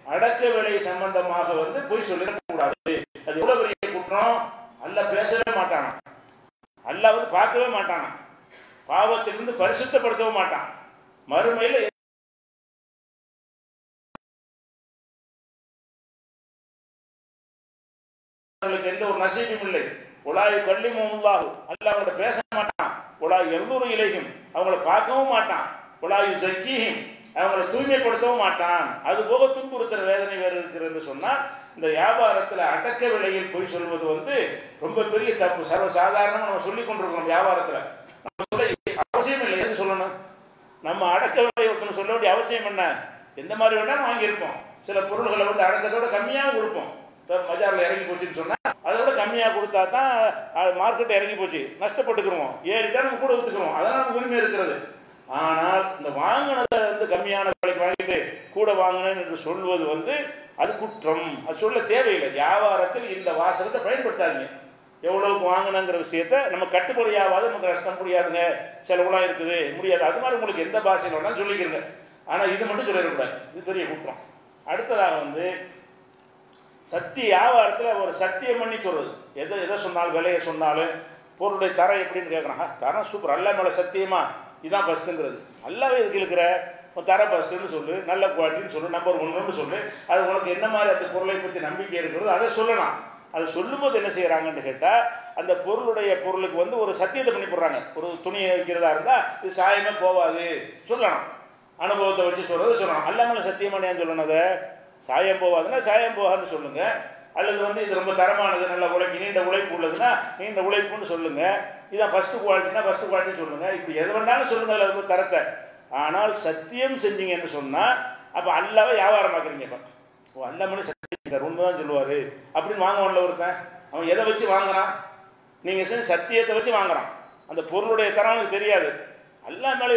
அடக்க விலை சம்பந்தமாக வந்து பொய் சொல்லிடக்கூடாது. அது எவ்வளவு பெரிய குற்றம். அல்லாஹ் பேசவே மாட்டானா, அல்லாஹ் வந்து பார்க்கவே மாட்டானா, பாவத்திலிருந்து பரிசுத்தப்படுத்தவும் மாட்டான். மறுமையில் எந்த ஒரு நசீபும் இல்லை. உலாயு கல்லிமுல்லாஹு, அல்லாஹ் அவங்கள பேச மாட்டான். உலாயு எல்லூரு இலையும், அவங்கள பார்க்கவும் மாட்டான். உலாயு ஜக்கீஹிம், அவங்கள தூய்மைப்படுத்தவும் மாட்டான். அது போக துன்புறுத்துற வேதனை வேறு இருக்கிறது சொன்னால், இந்த வியாபாரத்தில் அடக்க விலையில் போய் சொல்வது வந்து ரொம்ப பெரிய தப்பு. சர்வ சாதாரணமாக நம்ம சொல்லி கொண்டிருக்கிறோம். வியாபாரத்தில் நம்ம சொல்ல அவசியம் இல்லை. எது சொல்லணும்? நம்ம அடக்க விலை ஒருத்தனை சொல்ல வேண்டிய அவசியம் என்ன? எந்த மாதிரி வேணாலும் வாங்கியிருப்போம். சில பொருள்களை வந்து அடக்கத்தோட கம்மியாக கொடுப்போம். இப்போ பஜாரில் இறங்கி போச்சுன்னு சொன்னால் அதை விட கம்மியாக கொடுத்தா தான் மார்க்கெட்டை இறங்கி போச்சு, நஷ்டப்பட்டுக்கிறோம். ஏறிட்டா நம்ம கூட விற்றுக்கிறோம். அதெல்லாம் நமக்கு உரிமை இருக்கிறது. ஆனால் இந்த வாங்கினதை வந்து கம்மியான விலைக்கு வாங்கிட்டு கூட வாங்கினேன் என்று சொல்வது வந்து அது குற்றம். அது சொல்ல தேவையில்லை. வியாபாரத்தில் இந்த வாசகத்தை பயன்படுத்தாதீங்க. எவ்வளவுக்கு வாங்கினங்கிற விஷயத்த நம்ம கட்டுப்படியாவது, நமக்கு நஷ்டம் முடியாதுங்க, செலவுலாம் இருக்குது, முடியாது. அது மாதிரி உங்களுக்கு எந்த பாஷையில் வேணாலும் சொல்லிக்கிறங்க. ஆனால் இது மட்டும் சொல்லிடக்கூடாது. இது பெரிய குற்றம். அடுத்ததாக வந்து சத்திய வியாபாரத்தில் ஒரு சத்தியம் பண்ணி சொல்றது. எதை எதை சொன்னாலும், விலையை சொன்னாலும், பொருளுடைய தரம் எப்படின்னு கேட்குறாங்க. தரம் சூப்பர், அல்லா மேலே சத்தியமா இதான் ஃபஸ்ட்டுங்கிறது. நல்லாவே இதுக்கு இருக்கிற தரம் ஃபஸ்ட்டுன்னு சொல்லு, நல்ல குவாலிட்டின்னு சொல்லு, நம்பர் ஒன்றுன்னு சொல்லு. அது உனக்கு என்ன மாதிரி அந்த பொருளை பற்றி நம்பிக்கை இருக்கிறது அதை சொல்லலாம். அதை சொல்லும்போது என்ன செய்கிறாங்கன்னு கேட்டால், அந்த பொருளுடைய பொருளுக்கு வந்து ஒரு சத்தியத்தை பண்ணி போடுறாங்க. ஒரு துணியை வைக்கிறதா இருந்தால் இது சாயமே போகாது சொல்லலாம். அனுபவத்தை வச்சு சொல்கிறது சொல்லலாம். அல்லா மேலே சத்தியமானேன்னு சொல்லணும். அதை சாயம் போகாதுன்னா சாயம் போகாதுன்னு சொல்லுங்க. அல்லது வந்து இது ரொம்ப தரமானது, நல்ல உழைப்பு, நீண்ட உழைப்பு உள்ளதுன்னா நீண்ட உழைப்புன்னு சொல்லுங்க. இதான் ஃபஸ்ட்டு குவாலிட்டினா ஃபஸ்ட்டு குவாலிட்டின்னு சொல்லுங்க. இப்படி எது வேணாலும் சொல்லுங்க அதில் வந்து தரத்தை. ஆனால் சத்தியம் செஞ்சீங்கன்னு சொன்னால் அப்போ அல்லாவை வியாபாரமாக்குறீங்க. இப்போ ஓ அல்லா மணி சத்தியம் உண்மை தான் சொல்லுவார் அப்படின்னு வாங்குவான்ல ஒருத்தன். அவன் எதை வச்சு வாங்குறான்? நீங்கள் செஞ்சு சத்தியத்தை வச்சு வாங்குறான். அந்த பொருளுடைய தரம் அவனுக்கு தெரியாது. அல்லா மேலே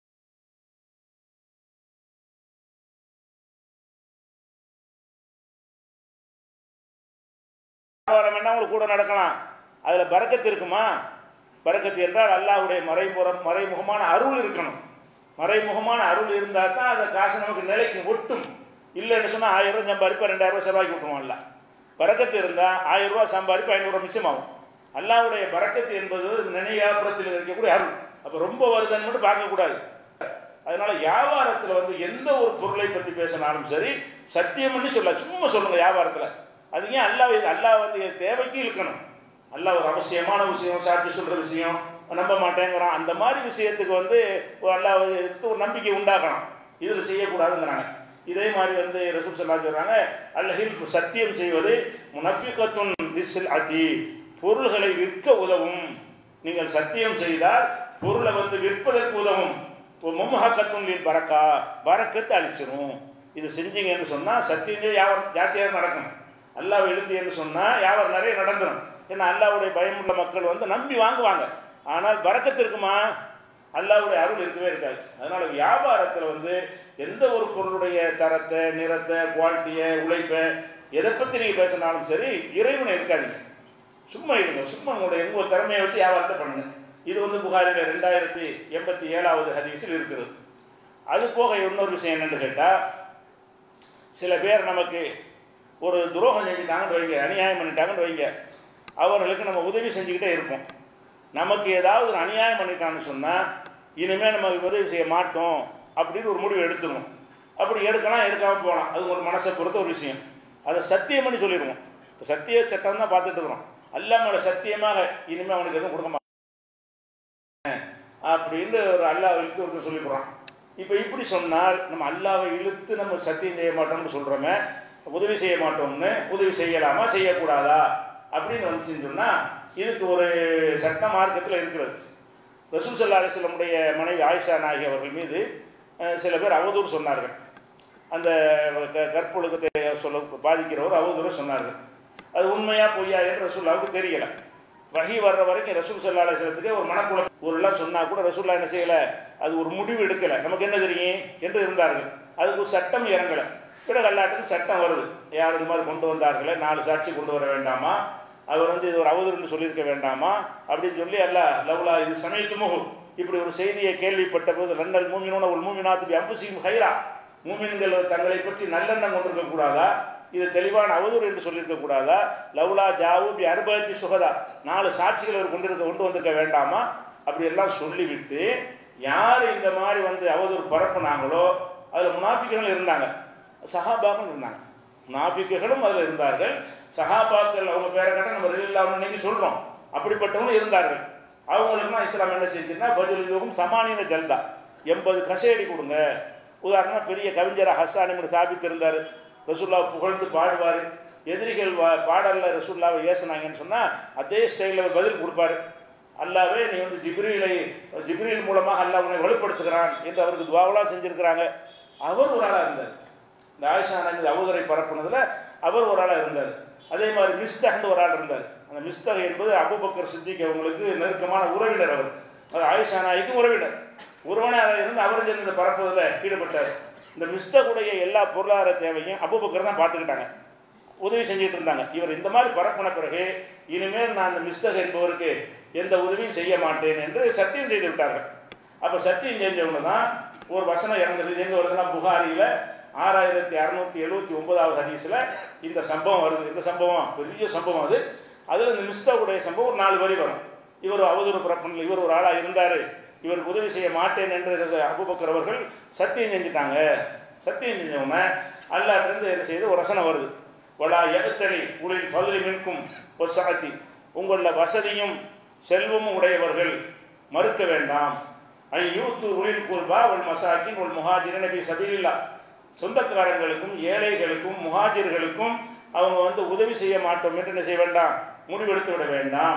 வியாபாரம் என்ன உங்களுக்கு கூட நடக்கலாம். அதில் பரக்கத்து இருக்குமா? பரக்கத்து என்றால் அல்லாஹ்வுடைய மறைமுறம் மறைமுகமான அருள் இருக்கணும். மறைமுகமான அருள் இருந்தால் தான் அந்த காசு நமக்கு நிலைக்கு ஒட்டும். இல்லைன்னு சொன்னால் ஆயிரம் ரூபா சம்பாதிப்பா ரெண்டாயிரம் ரூபா செலவாக்கி விட்டுருவோம். அல்ல பரக்கத்து இருந்தால் ஆயிரம் ரூபா சம்பாதிப்பா ஐநூறுரூவா மிச்சமாகும். அல்லாஹ்வுடைய பரக்கத்து என்பது நினையாபுரத்தில் இருக்கக்கூடிய அருள். அப்போ ரொம்ப வருதுன்னு மட்டும் பார்க்கக்கூடாது. அதனால வியாபாரத்தில் வந்து எந்த ஒரு பொருளை பற்றி பேசினாலும் சரி சத்தியம் பண்ணி சொல்ல, சும்மா சொல்லுங்க. வியாபாரத்தில் அது ஏன் அல்லாஹ் அல்லாஹ் வந்து தேவைக்கு இழுக்கணும். அல்லாஹ் ஒரு அவசியமான விஷயம், சாட்சி சொல்கிற விஷயம் நம்ப மாட்டேங்கிறான், அந்த மாதிரி விஷயத்துக்கு வந்து அல்லாஹ் எடுத்து ஒரு நம்பிக்கை உண்டாக்கணும். இதில் செய்யக்கூடாதுங்கிறாங்க. இதே மாதிரி வந்து ரசூல் ஸல்லல்லாஹு அலைஹி சொல்கிறாங்க, அல்லஹில் சத்தியம் செய்வது முனஃபிகத்துன் லிஸ்ஸில் அதி, பொருள்களை விற்க உதவும். நீங்கள் சத்தியம் செய்தால் பொருளை வந்து விற்பதற்கு உதவும். மும்ஹக்கத்துன் லில் பரக்கா, பரக்கத்தை அழிச்சிடும். இது செஞ்சீங்கன்னு சொன்னால் சத்தியம் வியாபாரம் ஜாஸ்தியாக நடக்கும். அல்லாஹ் எழுதியன்னு சொன்னால் வியாபாரம் நிறைய நடந்துடும். ஏன்னா அல்லாஹ்வுடைய பயமுள்ள மக்கள் வந்து நம்பி வாங்குவாங்க. ஆனால் பரக்கத்து இருக்குமா? அல்லாஹ்வுடைய அருள் இருக்கவே இருக்காது. அதனால் வியாபாரத்தில் வந்து எந்த ஒரு பொருளுடைய தரத்தை, நிறத்தை, குவாலிட்டியை, உழைப்பை எதை பற்றி நீங்கள் பேசினாலும் சரி இறைவனை இருக்காதீங்க. சும்மா இருங்க. சும்மா உங்களுடைய உங்கள் திறமையை வச்சு வியாபாரத்தை பண்ணுங்க. இது வந்து புகாரில் ரெண்டாயிரத்தி எண்பத்தி ஏழாவது ஹதீஸில் இருக்கிறது. அது போக இன்னொரு விஷயம் என்னென்னு கேட்டால், சில பேர் நமக்கு ஒரு துரோகம் செஞ்சுட்டாங்கன்னு வைங்க, அநியாயம் பண்ணிட்டாங்கன்னு வைங்க, அவர்களுக்கு நம்ம உதவி செஞ்சுக்கிட்டே இருப்போம். நமக்கு ஏதாவது ஒரு அநியாயம் பண்ணிட்டான்னு சொன்னால் இனிமேல் நம்ம உதவி செய்ய மாட்டோம் அப்படின்னு ஒரு முடிவு எடுத்துக்கணும். அப்படி எடுக்கலாம், எடுக்காமல் போகலாம். அது ஒரு மனசை பொறுத்த ஒரு விஷயம். அதை சத்தியம் பண்ணி சொல்லிடுவோம். இப்போ சத்திய சட்டம் தான் பார்த்துட்டு இருக்கிறோம். அல்லாஹ்வோட சத்தியமாக இனிமேல் அவனுக்கு எதுவும் கொடுக்க மாட்டேன் அப்படின்னு ஒரு அல்லாஹ் இழுத்து ஒருத்தர் சொல்லிடுறான். இப்போ இப்படி சொன்னால் நம்ம அல்லாஹ்வை இழுத்து நம்ம சத்தியம் செய்ய மாட்டோம்னு சொல்கிறோமே, உதவி செய்ய மாட்டோம்னு உதவி செய்யலாமா செய்யக்கூடாதா அப்படின்னு வந்துச்சுன்னு சொன்னால் இதுக்கு ஒரு சட்ட மார்க்கத்தில் இருக்கிறது. ரசூல் ஸல்லல்லாஹு அலைஹி வஸல்லமுடைய மனைவி ஆயிஷா நாயகி அவர்கள் மீது சில பேர் அவதூறு சொன்னார்கள். அந்த கற்பொழுக்கத்தை சொல்ல பாதிக்கிறவர் அவதூறு சொன்னார்கள். அது உண்மையா பொய்யா என்று ரசூலுல்லாஹ்வுக்கு தெரியலை. வஹி வர்ற வரைக்கும் ரசூல் ஸல்லல்லாஹு அலைஹி வஸல்லத்துக்கு ஒரு மனக்குழப்பம். ஒரு எல்லாம் சொன்னால் கூட ரசூலுல்லாஹ் என்ன செய்யலை, அது ஒரு முடிவு எடுக்கலை, நமக்கு என்ன தெரியும் என்று இருந்தார்கள். அதுக்கு ஒரு சட்டம் இறங்கலை. பிறகு அல்லாட்டுக்கு சட்டம் வருது. யார் இது மாதிரி கொண்டு வந்தார்களே, நாலு சாட்சி கொண்டு வர வேண்டாமா, அவர் வந்து இது ஒரு அவதூறுன்னு சொல்லியிருக்க வேண்டாமா அப்படின்னு சொல்லி அல்லாஹ் லவ்லா இது சமயத்துமுகு இப்படி ஒரு செய்தியை கேள்விப்பட்ட போது லன்னல் மூமினூன உல் மூமினாத்து பி அன்ஃபுஸிஹிம் கைரா, மூமின்கள் தங்களை பற்றி நல்லெண்ணம் கொண்டிருக்க கூடாதா? இது தெளிவான அவதூறு என்று சொல்லியிருக்க கூடாதா? லவ்லா ஜாவு பி அறுபத்தி சுகதா, நாலு சாட்சிகள் அவர் கொண்டிருக்க கொண்டு வந்திருக்க வேண்டாமா? அப்படி எல்லாம் சொல்லிவிட்டு யார் இந்த மாதிரி வந்து அவதூறு பரப்புனாங்களோ அதில் முனாஃபிக்குகள் இருந்தாங்க, சஹாபாக்கள் இருந்தாங்க. முனாஃபிக்குகளும் அதில் இருந்தார்கள், சஹாபாக்கள் அவங்க பேரை கேட்டால் நம்ம இல்லாமல் இன்னைக்கு சொல்கிறோம், அப்படிப்பட்டவங்களும் இருந்தார்கள். அவங்களுக்குலாம் இஸ்லாம் என்ன செஞ்சுன்னா ஃபஜுல் இதுவும் சமானின ஜல்தா, எண்பது கசேடி கொடுங்க. உதாரணமாக பெரிய கவிஞர் ஹஸ்ஸான் இப்னு சாபித் இருந்தார், ரசூல்லாவை புகழ்ந்து பாடுவார். எதிரிகள் பாடலில் ரசூல்லாவை ஏசுனாங்கன்னு சொன்னால் அதே ஸ்டைலில் பதில் கொடுப்பார். அல்லாவே நீ வந்து ஜிப்ரீலை ஜிப்ரீல் மூலமாக அல்லாஹ் உன்னை வலுப்படுத்துகிறான் என்று அவருக்கு துவாவெல்லாம் செஞ்சுருக்கிறாங்க. அவர் ஒரு ஆளாக இருந்தார். இந்த ஆயிஷா நாயகி அவதூறை பரப்புனதில் அவர் ஒரு ஆளாக இருந்தார். அதே மாதிரி மிஸ்தஹ்னு ஒரு ஆள் இருந்தார். அந்த மிஸ்தஹ் என்பது அபூபக்கர் சித்திக் அவங்களுக்கு நெருக்கமான உறவினர். அவர் அது ஆயிஷா நாயகிக்கும் உறவினர். உறவினர் இருந்து அவர் இந்த பரப்புவதில் ஈடுபட்டார். இந்த மிஸ்தகுடைய எல்லா பொருளாதார தேவையும் அபூபக்கர் தான் பார்த்துக்கிட்டாங்க, உதவி செஞ்சுட்டு இருந்தாங்க. இவர் இந்த மாதிரி பரப்புன பிறகு இனிமேல் நான் அந்த மிஸ்தக் என்பவருக்கு எந்த உதவியும் செய்ய மாட்டேன் என்று சத்தியம் செய்து விட்டார்கள். அப்போ சத்தியம் செஞ்சவங்க தான் ஒரு வசனம் இறங்குறது. எங்கே வருதுன்னா புகாரியில் ஆறாயிரத்தி அறுநூத்தி எழுபத்தி ஒன்பதாவது ஹதீஸில் இந்த சம்பவம் வருது. இந்த சம்பவம் பெரிய சம்பவம். அது அதில் இந்த மிஸ்தகுடைய சம்பவம் ஒரு நாலு வரி வரும். இவர் அவதூறு பரப்புனில் இவர் ஒரு ஆளாக இருந்தார், இவருக்கு உதவி செய்ய மாட்டேன் என்று அபூபக்கர் அவர்கள் சத்தியம் செஞ்சுட்டாங்க. சத்தியம் செஞ்சவங்க அல்லாஹ்விலிருந்து என்ன செய்து ஒரு வசனம் வருது, வலா யக்தலி உலில் ஃபத்லி மின்கும் வஸ்ஸஅதி, உங்களில் வசதியும் செல்வமும் உடையவர்கள் மறுக்க வேண்டாம். ஐ யூத்து உலில் குர்பா வல் மசாகின் வல் முஹாஜிரின் ஃபீ சபீலில்லாஹ், சொந்தக்காரங்களுக்கும் ஏழைகளுக்கும் முஹாஜிர்களுக்கும் அவங்க வந்து உதவி செய்ய மாட்டோம் என்று என்ன செய்ய வேண்டாம், முடிவெடுத்து விட வேண்டாம்.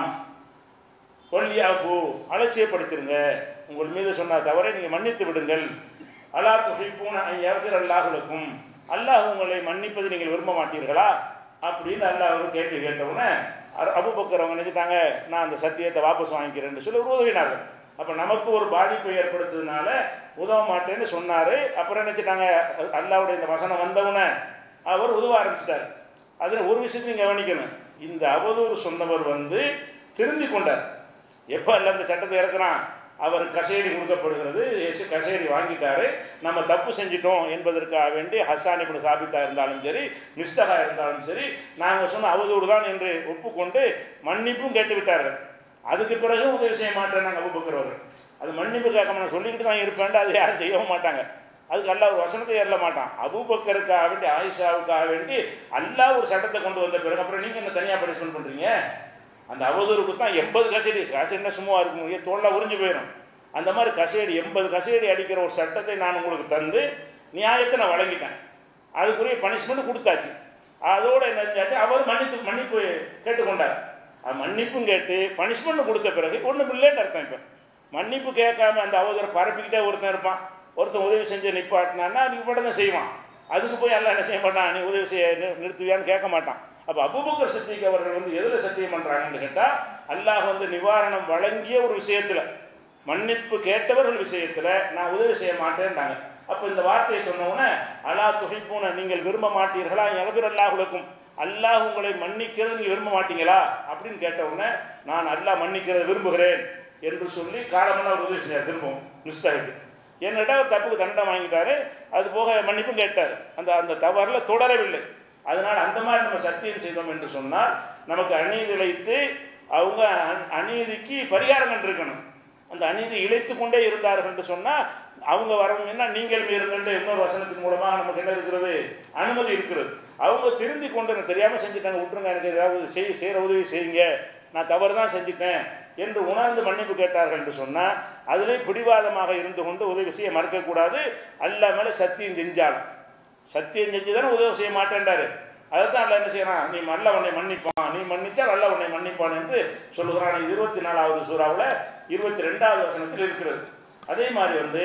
வல்யாஃபு, அலட்சியப்படுத்திருங்க, உங்கள் மீது சொன்ன தவறை நீங்கள் மன்னித்து விடுங்கள். அலா துஹிப்பூன அன் யக்ஃபிர அல்லாஹு லக்கும், அல்லாஹ் உங்களை மன்னிப்பது நீங்கள் விரும்ப மாட்டீர்களா அப்படின்னு அல்லாஹ் அவர் கேள்வி கேட்டவுடனே அபூபக்கர் அவங்க நினைச்சிட்டாங்க, நான் அந்த சத்தியத்தை வாபஸ் வாங்கிக்கிறேன்னு சொல்லி உதவினார்கள். அப்போ நமக்கு ஒரு பாதிப்பை ஏற்படுத்துறதுனால உதவ மாட்டேன்னு சொன்னார். அப்புறம் நினைச்சிட்டாங்க அல்லாஹ்வுடைய இந்த வசனம் வந்தவுடனே அவர் உதவ ஆரம்பிச்சிட்டார். அதில் ஒரு விஷயத்தையும் கவனிக்கணும், இந்த அவதூறு சொன்னவர் வந்து திருந்தி கொண்டார். எப்போ இல்லை இந்த சட்டத்தை இறக்குறான், அவர் கசேடி கொடுக்கப்படுகிறது, கசேடி வாங்கிட்டாரு, நம்ம தப்பு செஞ்சிட்டோம் என்பதற்காக வேண்டி ஹஸ்ஸான் இப்னு சாபித்தா இருந்தாலும் சரி, மிஸ்தகா இருந்தாலும் சரி, நாங்கள் சொன்ன அவதூறு தான் என்று ஒப்புக்கொண்டு மன்னிப்பும் கேட்டு விட்டார்கள். அதுக்கு பிறகு உதவி செய்ய மாட்டேன் நாங்கள் அபூபக்கர். அது மன்னிப்பு கேட்காம நான் சொல்லிக்கிட்டு தான் இருப்பேன், அது யாரும் செய்யவும் மாட்டாங்க. அதுக்கு அல்லாஹ் ஒரு வசனத்தை ஏறல மாட்டான். அபூபக்கருக்காக வேண்டி ஆயிஷாவுக்காக வேண்டி அல்லாஹ் ஒரு சட்டத்தை கொண்டு வந்த பிறகு அப்புறம் நீங்கள் என்ன தனியாக பனிஷ்மெண்ட் பண்ணுறீங்க? அந்த அவதூறுக்கு தான் எண்பது கசேடி, கசேடினா சும்மா இருக்கும், தோல்லாம் உறிஞ்சு போயிடும். அந்த மாதிரி கசேடி எண்பது கசேடி அடிக்கிற ஒரு சட்டத்தை நான் உங்களுக்கு தந்து நியாயத்தை நான் வழங்கிட்டேன், அதுக்குரிய பனிஷ்மெண்ட் கொடுத்தாச்சு. அதோடு என்ன செஞ்சாச்சு, அவர் மன்னித்து மன்னிப்பு கேட்டுக்கொண்டார். அது மன்னிப்பும் கேட்டு பனிஷ்மெண்ட் கொடுத்த பிறகு ஒன்றும் இல்லைன்னு அர்த்தம். இப்போ மன்னிப்பு கேட்காம அந்த அவதூறை பரப்பிக்கிட்டே ஒருத்தன் இருப்பான், ஒருத்தன் உதவி செஞ்சு நிப்பாட்டினான்னா நீ மட்டும் தான் செய்வான். அதுக்கு போய் எல்லாம் என்ன செய்ய மாட்டான், நீ உதவி செய்ய நிறுத்துவியான்னு கேட்க மாட்டான். அப்போ அபூபக்கர் சித்திக் அவர்கள் வந்து எதில் சத்தியம் பண்ணுறாங்கன்னு கேட்டால், அல்லாஹ் வந்து நிவாரணம் வழங்கிய ஒரு விஷயத்தில், மன்னிப்பு கேட்டவர்கள் விஷயத்தில் நான் உதவி செய்ய மாட்டேன்றாங்க. அப்போ இந்த வார்த்தையை சொன்னவுடனே அலா துஹிப்பூன, நீங்கள் விரும்ப மாட்டீர்களா யக்ஃபிர் அல்லாஹு லக்கும், அல்லாஹ் உங்களை மன்னிக்கிறது நீங்கள் விரும்ப மாட்டீங்களா அப்படின்னு கேட்டவுடனே நான் அல்லாஹ் மன்னிக்கிறத விரும்புகிறேன் என்று சொல்லி காலமெல்லாம் அவர் உதவி செஞ்சார். திரும்பவும் மிஸ்டேக்கு என்னிட்ட ஒரு தப்புக்கு தண்டனை வாங்கிட்டாரு, அது போக மன்னிப்பும் கேட்டார். அந்த அந்த தவறில் தொடரவில்லை. அதனால் அந்த மாதிரி நம்ம சத்தியம் செய்தோம் என்று சொன்னால் நமக்கு அநீதி இழைத்து அவங்க அநீதிக்கு பரிகாரம் கண்டிருக்கணும். அந்த அநீதி இழைத்து கொண்டே இருந்தார்கள் என்று சொன்னால் அவங்க வரவங்கன்னா நீங்கள் மீறுங்கள் இன்னொரு வசனத்தின் மூலமாக நமக்கு என்ன இருக்கிறது, அனுமதி இருக்கிறது. அவங்க திருந்தி கொண்டு எனக்கு தெரியாமல் செஞ்சுட்டாங்க, விட்டுருங்க, எனக்கு ஏதாவது செய் செய்கிற உதவி செய்யுங்க, நான் தவறு தான் செஞ்சுட்டேன் என்று உணர்ந்து மன்னிப்பு கேட்டார்கள் என்று சொன்னால் அதிலே பிடிவாதமாக இருந்து கொண்டு உதவி செய்ய மறுக்கக்கூடாது. அல்லாஹ் மேலே சத்தியம் செஞ்சாலும், சத்தியம் செஞ்சு தானே உதவி செய்ய மாட்டேன்டாரு. அதைத்தான் அல்லாஹ் என்ன செய்யறான், நீ அல்லாஹ் உன்னை மன்னிப்பான், நீ மன்னித்தால் அல்லாஹ் உன்னை மன்னிப்பான் என்று சொல்லுகிறான். இருபத்தி நாலாவது சூறாவில் இருபத்தி ரெண்டாவது வசனத்தில் இருக்கிறது. அதே மாதிரி வந்து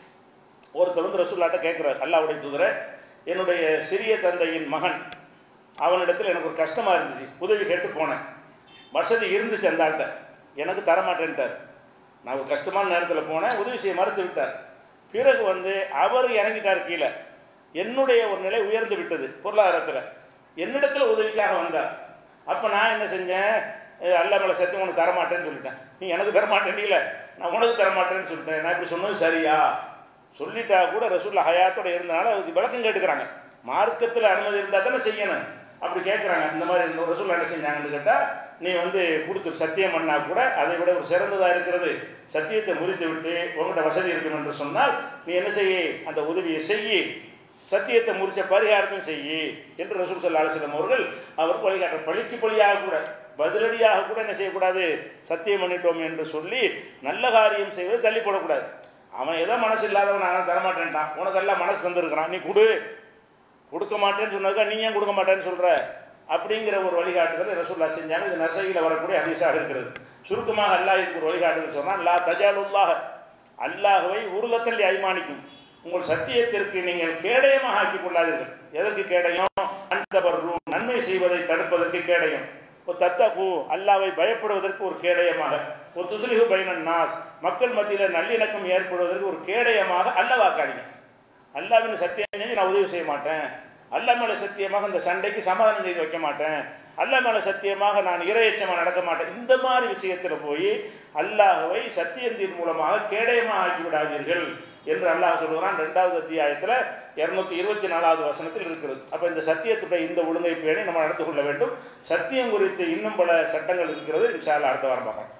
ஒருத்தர் வந்து ரசூலுல்லாஹ்ட்ட கேட்குறாரு, அல்லாஹ்வுடைய தூதரே, என்னுடைய சிறிய தந்தையின் மகன், அவனிடத்தில் எனக்கு ஒரு கஷ்டமாக இருந்துச்சு, உதவி கேட்டு போனேன், வசதி இருந்துச்சு அந்த ஆள்கிட்ட, எனக்கு தரமாட்டேன்ட்டார். நான் ஒரு கஷ்டமான நேரத்தில் போனேன், உதவி செய்ய மறுத்து விட்டார். பிறகு வந்து அவர் இறங்கிட்டார் கீழே, என்னுடைய ஒரு நிலை உயர்ந்து விட்டது பொருளாதாரத்தில், என்னிடத்தில் உதவிக்காக வந்தார். அப்போ நான் என்ன செஞ்சேன், அல்லாஹ் மேலே சத்தியம் உனக்கு தரமாட்டேன்னு சொல்லிட்டேன். நீ எனக்கு தரமாட்டேன்ல, நான் உனக்கு தரமாட்டேன்னு சொல்லிட்டேன். நான் இப்படி சொன்னது சரியா சொல்லிட்டா கூட ரசூலுல்லாஹ் ஹயாத்தோட இருந்தனால அதுக்கு விளக்கம் கேட்டுக்கிறாங்க. மார்க்கத்தில் அனுமதி இருந்தால் தானே செய்யணும். அப்படி கேட்குறாங்க. இந்த மாதிரி இந்த ரசூலுல்லாஹ் என்ன செஞ்சாங்கன்னு கேட்டால், நீ வந்து கொடுத்து சத்தியம் பண்ணா கூட அதை விட ஒரு சிறந்ததாக இருக்கிறது, சத்தியத்தை முறித்து விட்டு உங்கள்கிட்ட வசதி இருக்கும் என்று சொன்னால் நீ என்ன செய்ய, அந்த உதவியை செய்யி, சத்தியத்தை முறிச்ச பரிகாரத்தையும் செய்யி என்று ரசூல் ஸல்லல்லாஹு அலைஹி வஸல்லம் அவர்கள் அவர் வழிகாட்ட பழிக்கு பழியாக கூட பதிலடியாக கூட என்ன செய்யக்கூடாது, சத்தியம் பண்ணிட்டோம் என்று சொல்லி நல்ல காரியம் செய்வது தள்ளி போடக்கூடாது. அவன் ஏதோ மனசு இல்லாதவன் நான் தரமாட்டேன்ட்டான், உனக்கெல்லாம் மனசு தந்துருக்கிறான், நீ கொடு, கொடுக்க மாட்டேன்னு சொன்னதுக்கா நீ ஏன் கொடுக்க மாட்டேன்னு சொல்கிற அப்படிங்கிற ஒரு வழிகாட்டுதலை ரசூலுல்லாஹ் செஞ்சாங்க. இது நசையில் வரக்கூடிய ஹதீஸாக இருக்கிறது. சுருக்கமாக அல்லாஹ் இதுக்கு ஒரு வழிகாட்டுதல் சொன்னால், லா தஜாலுல்லாஹ், அல்லாஹ்வை உருளத்தள்ளி ஐமானிக்கும், உங்கள் சத்தியத்திற்கு நீங்கள் கேடயமாக ஆக்கிக் கொள்ளாதீர்கள். எதற்கு கேடயம்? அந்த நன்மை செய்வதை தடுப்பதற்கு கேடயம். ஒரு தத்தகு, அல்லாஹ்வை பயப்படுவதற்கு ஒரு கேடயமாக, ஒரு துஸ்லிஹு பைனன் நாஸ், மக்கள் மத்தியில் நல்லிணக்கம் ஏற்படுவதற்கு ஒரு கேடயமாக அல்லாஹ் வாக்காதீங்க. அல்லாஹ்வின் சத்தியம் செஞ்சு நான் உதவி செய்ய மாட்டேன், அல்லாஹ் மேலே சத்தியமாக இந்த சண்டைக்கு சமாதானம் செய்து வைக்க மாட்டேன், அல்லாஹ் மேலே சத்தியமாக நான் இறையச்சமாக நடக்க மாட்டேன், இந்த மாதிரி விஷயத்தில் போய் அல்லாஹ்வை சத்தியத்தின் மூலமாக கேடயமாக ஆக்கி விடாதீர்கள் என்று அல்லாஹ் சொல்கிறான். ரெண்டாவது அத்தியாயத்தில் இருநூத்தி இருபத்தி நாலாவது வசனத்தில் இருக்கிறது. அப்போ இந்த சத்தியத்துடைய இந்த ஒழுங்கை பேணி நம்ம நடந்து கொள்ள வேண்டும். சத்தியம் குறித்து இன்னும் பல சட்டங்கள் இருக்கிறது. இன்ஷா அல்லாஹ் அடுத்த வாரம் பார்க்கலாம்.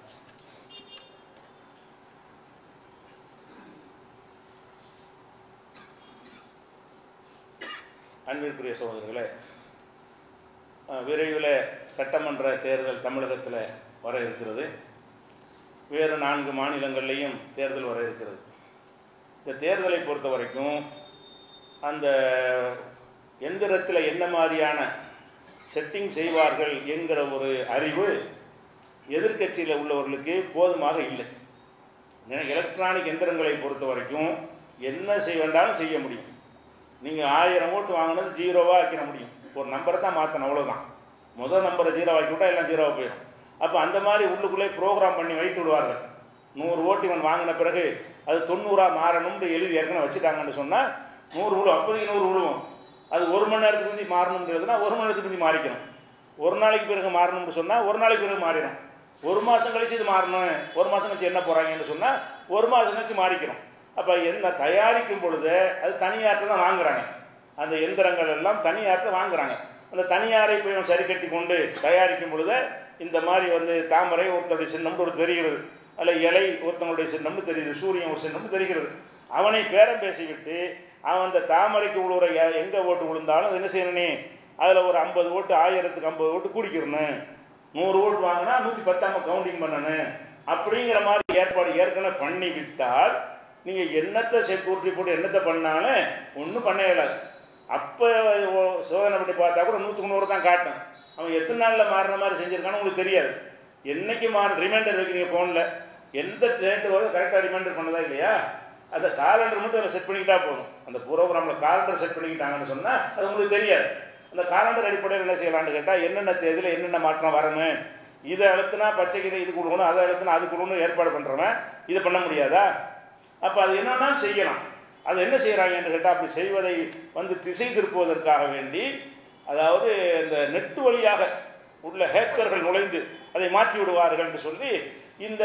அன்பிற்குரிய சகோதரர்களே, விரைவில் சட்டமன்ற தேர்தல் தமிழகத்தில் வர இருக்கிறது. வேறு நான்கு மாநிலங்கள்லேயும் தேர்தல் வர இருக்கிறது. இந்த தேர்தலை பொறுத்த வரைக்கும் அந்த எந்திரத்தில் என்ன மாதிரியான செட்டிங் செய்வார்கள் என்கிற ஒரு அறிவு எதிர்க்கட்சியில் உள்ளவர்களுக்கு போதுமாக இல்லை. எலக்ட்ரானிக் எந்திரங்களை பொறுத்த வரைக்கும் என்ன செய்ய வேண்டாலும் செய்ய முடியும். நீங்கள் ஆயிரம் ஓட்டு வாங்கினது ஜீரோவாக ஆக்கிட முடியும். ஒரு நம்பரை தான் மாற்றணும், அவ்வளோதான். முதல் நம்பரை ஜீரோ ஆக்கி விட்டால் எல்லாம் ஜீரோவாக போயிடும். அப்போ அந்த மாதிரி உள்ளுக்குள்ளே ப்ரோக்ராம் பண்ணி வைத்து விடுவார்கள். நூறு ஓட்டு இவன் வாங்கின பிறகு அது தொண்ணூறாக மாறணும்னு எழுதி ஏற்கனவே வச்சுட்டாங்கன்னு சொன்னால் நூறு விழுவும், அப்போதைக்கு நூறு விழுவும். அது ஒரு மணி நேரத்துக்கு முந்தி மாறணுன்றதுனா ஒரு மணி நேரத்துக்கு முந்தி மாறிக்கணும். ஒரு நாளைக்கு பிறகு மாறணும்னு சொன்னால் ஒரு நாளைக்கு பிறகு மாறிடும். ஒரு மாதம் கழிச்சு இது மாறணும், ஒரு மாதம் கழிச்சு என்ன போகிறாங்கன்னு சொன்னால் ஒரு மாதம் கழிச்சு மாறிக்கணும். அப்போ என்ன தயாரிக்கும் பொழுது அது தனியார்ட்ட தான் வாங்குறாங்க. அந்த எந்திரங்கள் எல்லாம் தனியார்ட்ட வாங்குறாங்க. அந்த தனியாரை போய் சரி கட்டி கொண்டு தயாரிக்கும் பொழுது இந்த மாதிரி வந்து தாமரை ஒருத்தருடைய சின்னம்னு ஒரு தெரிகிறது, அல்ல இலை ஒருத்தனுடைய சின்னம்னு தெரியுது, சூரியன் ஒரு சின்னம்னு தெரிகிறது. அவனை பேரம் பேசிவிட்டு அவன் அந்த தாமரைக்கு விழுவுற எங்கே ஓட்டு விழுந்தாலும் அது என்ன செய்யணும், நீ அதில் ஒரு ஐம்பது ஓட்டு ஆயிரத்துக்கு ஐம்பது ஓட்டு கூடிக்கிறணும், நூறு ஓட்டு வாங்கினா நூற்றி பத்தாம கவுண்டிங் பண்ணணும் அப்படிங்கிற மாதிரி ஏற்பாடு ஏற்கனவே பண்ணி விட்டால் நீங்கள் என்னத்தை செக்யூரிட்டி போட்டு என்னத்தை பண்ணாலும் ஒன்றும் பண்ண இயலாது. அப்போ சோதனை பண்ணி பார்த்தா கூட நூற்றுக்கு நூறு தான் காட்டும். அவன் எத்தனை நாளில் மாறுற மாதிரி செஞ்சுருக்கான்னு உங்களுக்கு தெரியாது. என்றைக்கு மாறு ரிமைண்டர் வைக்கிறீங்க ஃபோனில், எந்த டேட்டு வருது கரெக்டாக ரிமைண்டர் பண்ணதா இல்லையா, அந்த காலண்டர் மட்டும் அதில் செட் பண்ணிக்கிட்டா போதும். அந்த ப்ரோக்ராமில் காலண்டர் செட் பண்ணிக்கிட்டாங்கன்னு சொன்னால் அது உங்களுக்கு தெரியாது. அந்த காலண்டர் அடிப்படையில் என்ன செய்யலான்னு கேட்டால் என்னென்ன தேதியில் என்னென்ன மாற்றம் வரணும், இதை அழுத்தினா பச்சைக்கீரை இது கொடுக்கணும், அதை அழுத்தினா அது கொடுக்கணும் ஏற்பாடு பண்ணுறவன் இதை பண்ண முடியாதா? அப்போ அது என்னன்னாலும் செய்யலாம். அது என்ன செய்கிறாங்கன்னு கேட்டால் அப்படி செய்வதை வந்து திசை திருப்புவதற்காக வேண்டி, அதாவது இந்த நெட்டு வழியாக உள்ள ஹேக்கர்கள் நுழைந்து அதை மாற்றி விடுவார்கள் என்று சொல்லி இந்த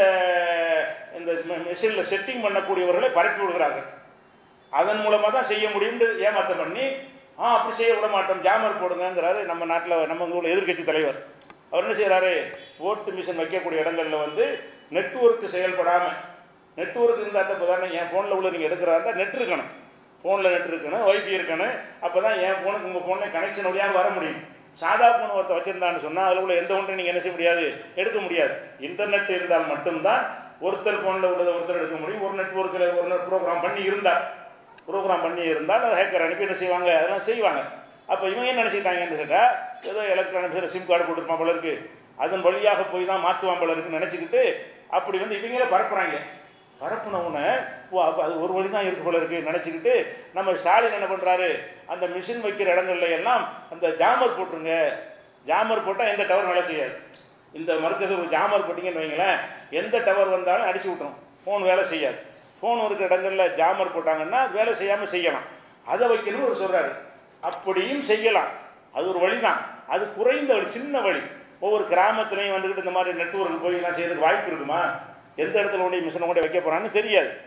இந்த மிஷினில் செட்டிங் பண்ணக்கூடியவர்களை பரப்பி விடுகிறார்கள். அதன் மூலமாக தான் செய்ய முடியும்னு ஏமாற்ற பண்ணி ஆ அப்படி செய்ய விட மாட்டோம், ஜாமர் போடுங்கிறாரு நம்ம நாட்டில் நம்ம உள்ள எதிர்கட்சி தலைவர். அவர் என்ன செய்கிறாரு, ஓட்டு மிஷின் வைக்கக்கூடிய இடங்களில் வந்து நெட்வொர்க்கு செயல்படாமல், நெட்வொர்க் இருந்தால் தான் உதாரணம் என் ஃபோனில் உள்ள நீங்கள் எடுக்கிறாருந்தா நெட் இருக்கணும், ஃபோனில் நெட் இருக்கணும், வைஃபை இருக்கணும். அப்போ தான் என் ஃபோனுக்கு உங்கள் ஃபோனில் கனெக்ஷன் வழியாக வர முடியும். சாதா ஃபோன் ஒருத்தர் வச்சுருந்தான்னு சொன்னால் அதில் உள்ள எந்த ஒன்றையும் நீங்கள் என்ன செய்ய முடியாது, எடுக்க முடியாது. இன்டர்நெட் இருந்தால் மட்டும்தான் ஒருத்தர் ஃபோனில் உள்ளதை ஒருத்தர் எடுக்க முடியும். ஒரு நெட்வொர்க்கில் ஒரு நெட் ப்ரோக்ராம் பண்ணி இருந்தால் ப்ரோக்ராம் பண்ணி இருந்தால் அதை ஹேக்கர் அனுப்பி என்ன செய்வாங்க, அதெல்லாம் செய்வாங்க. அப்போ இவங்க என்ன நினச்சிட்டாங்கன்னு கேட்டால் ஏதோ எலக்ட்ரானிக் சிம் கார்டு போட்டுருப்பான் போல இருக்குது, அதன் வழியாக போய் தான் மாற்றுவான் போல இருக்குன்னு நினச்சிக்கிட்டு அப்படி வந்து இவங்களே பரப்புகிறாங்க. பரப்புனவுடனே ஓ அப்போ அது ஒரு வழி தான் இருக்கு போல இருக்குது நினச்சிக்கிட்டு நம்ம ஸ்டாலின் என்ன பண்ணுறாரு, அந்த மிஷின் வைக்கிற இடங்கள்ல எல்லாம் அந்த ஜாமர் போட்டுருங்க, ஜாமர் போட்டால் எந்த டவர் வேலை செய்யாது. இந்த மர்க்கஸ் ஒரு ஜாமர் போட்டிங்கன்னு வைங்களேன், எந்த டவர் வந்தாலும் அடிச்சு விட்டுரும், ஃபோன் வேலை செய்யாது. ஃபோன் இருக்கிற இடங்களில் ஜாமர் போட்டாங்கன்னா அது வேலை செய்யாமல் செய்யலாம், அதை வைக்கணும்னு ஒரு சொல்கிறாரு. அப்படியும் செய்யலாம், அது ஒரு வழி தான், அது குறைந்த வழி, சின்ன வழி. ஒவ்வொரு கிராமத்துலேயும் வந்துக்கிட்டு இந்த மாதிரி நெட்வொர்க் போய் எல்லாம் செய்யறதுக்கு வாய்ப்பு இருக்குமா, எந்த இடத்துல கொண்டு மிஷினை கொண்டு வைக்க போகிறான்னு தெரியாது.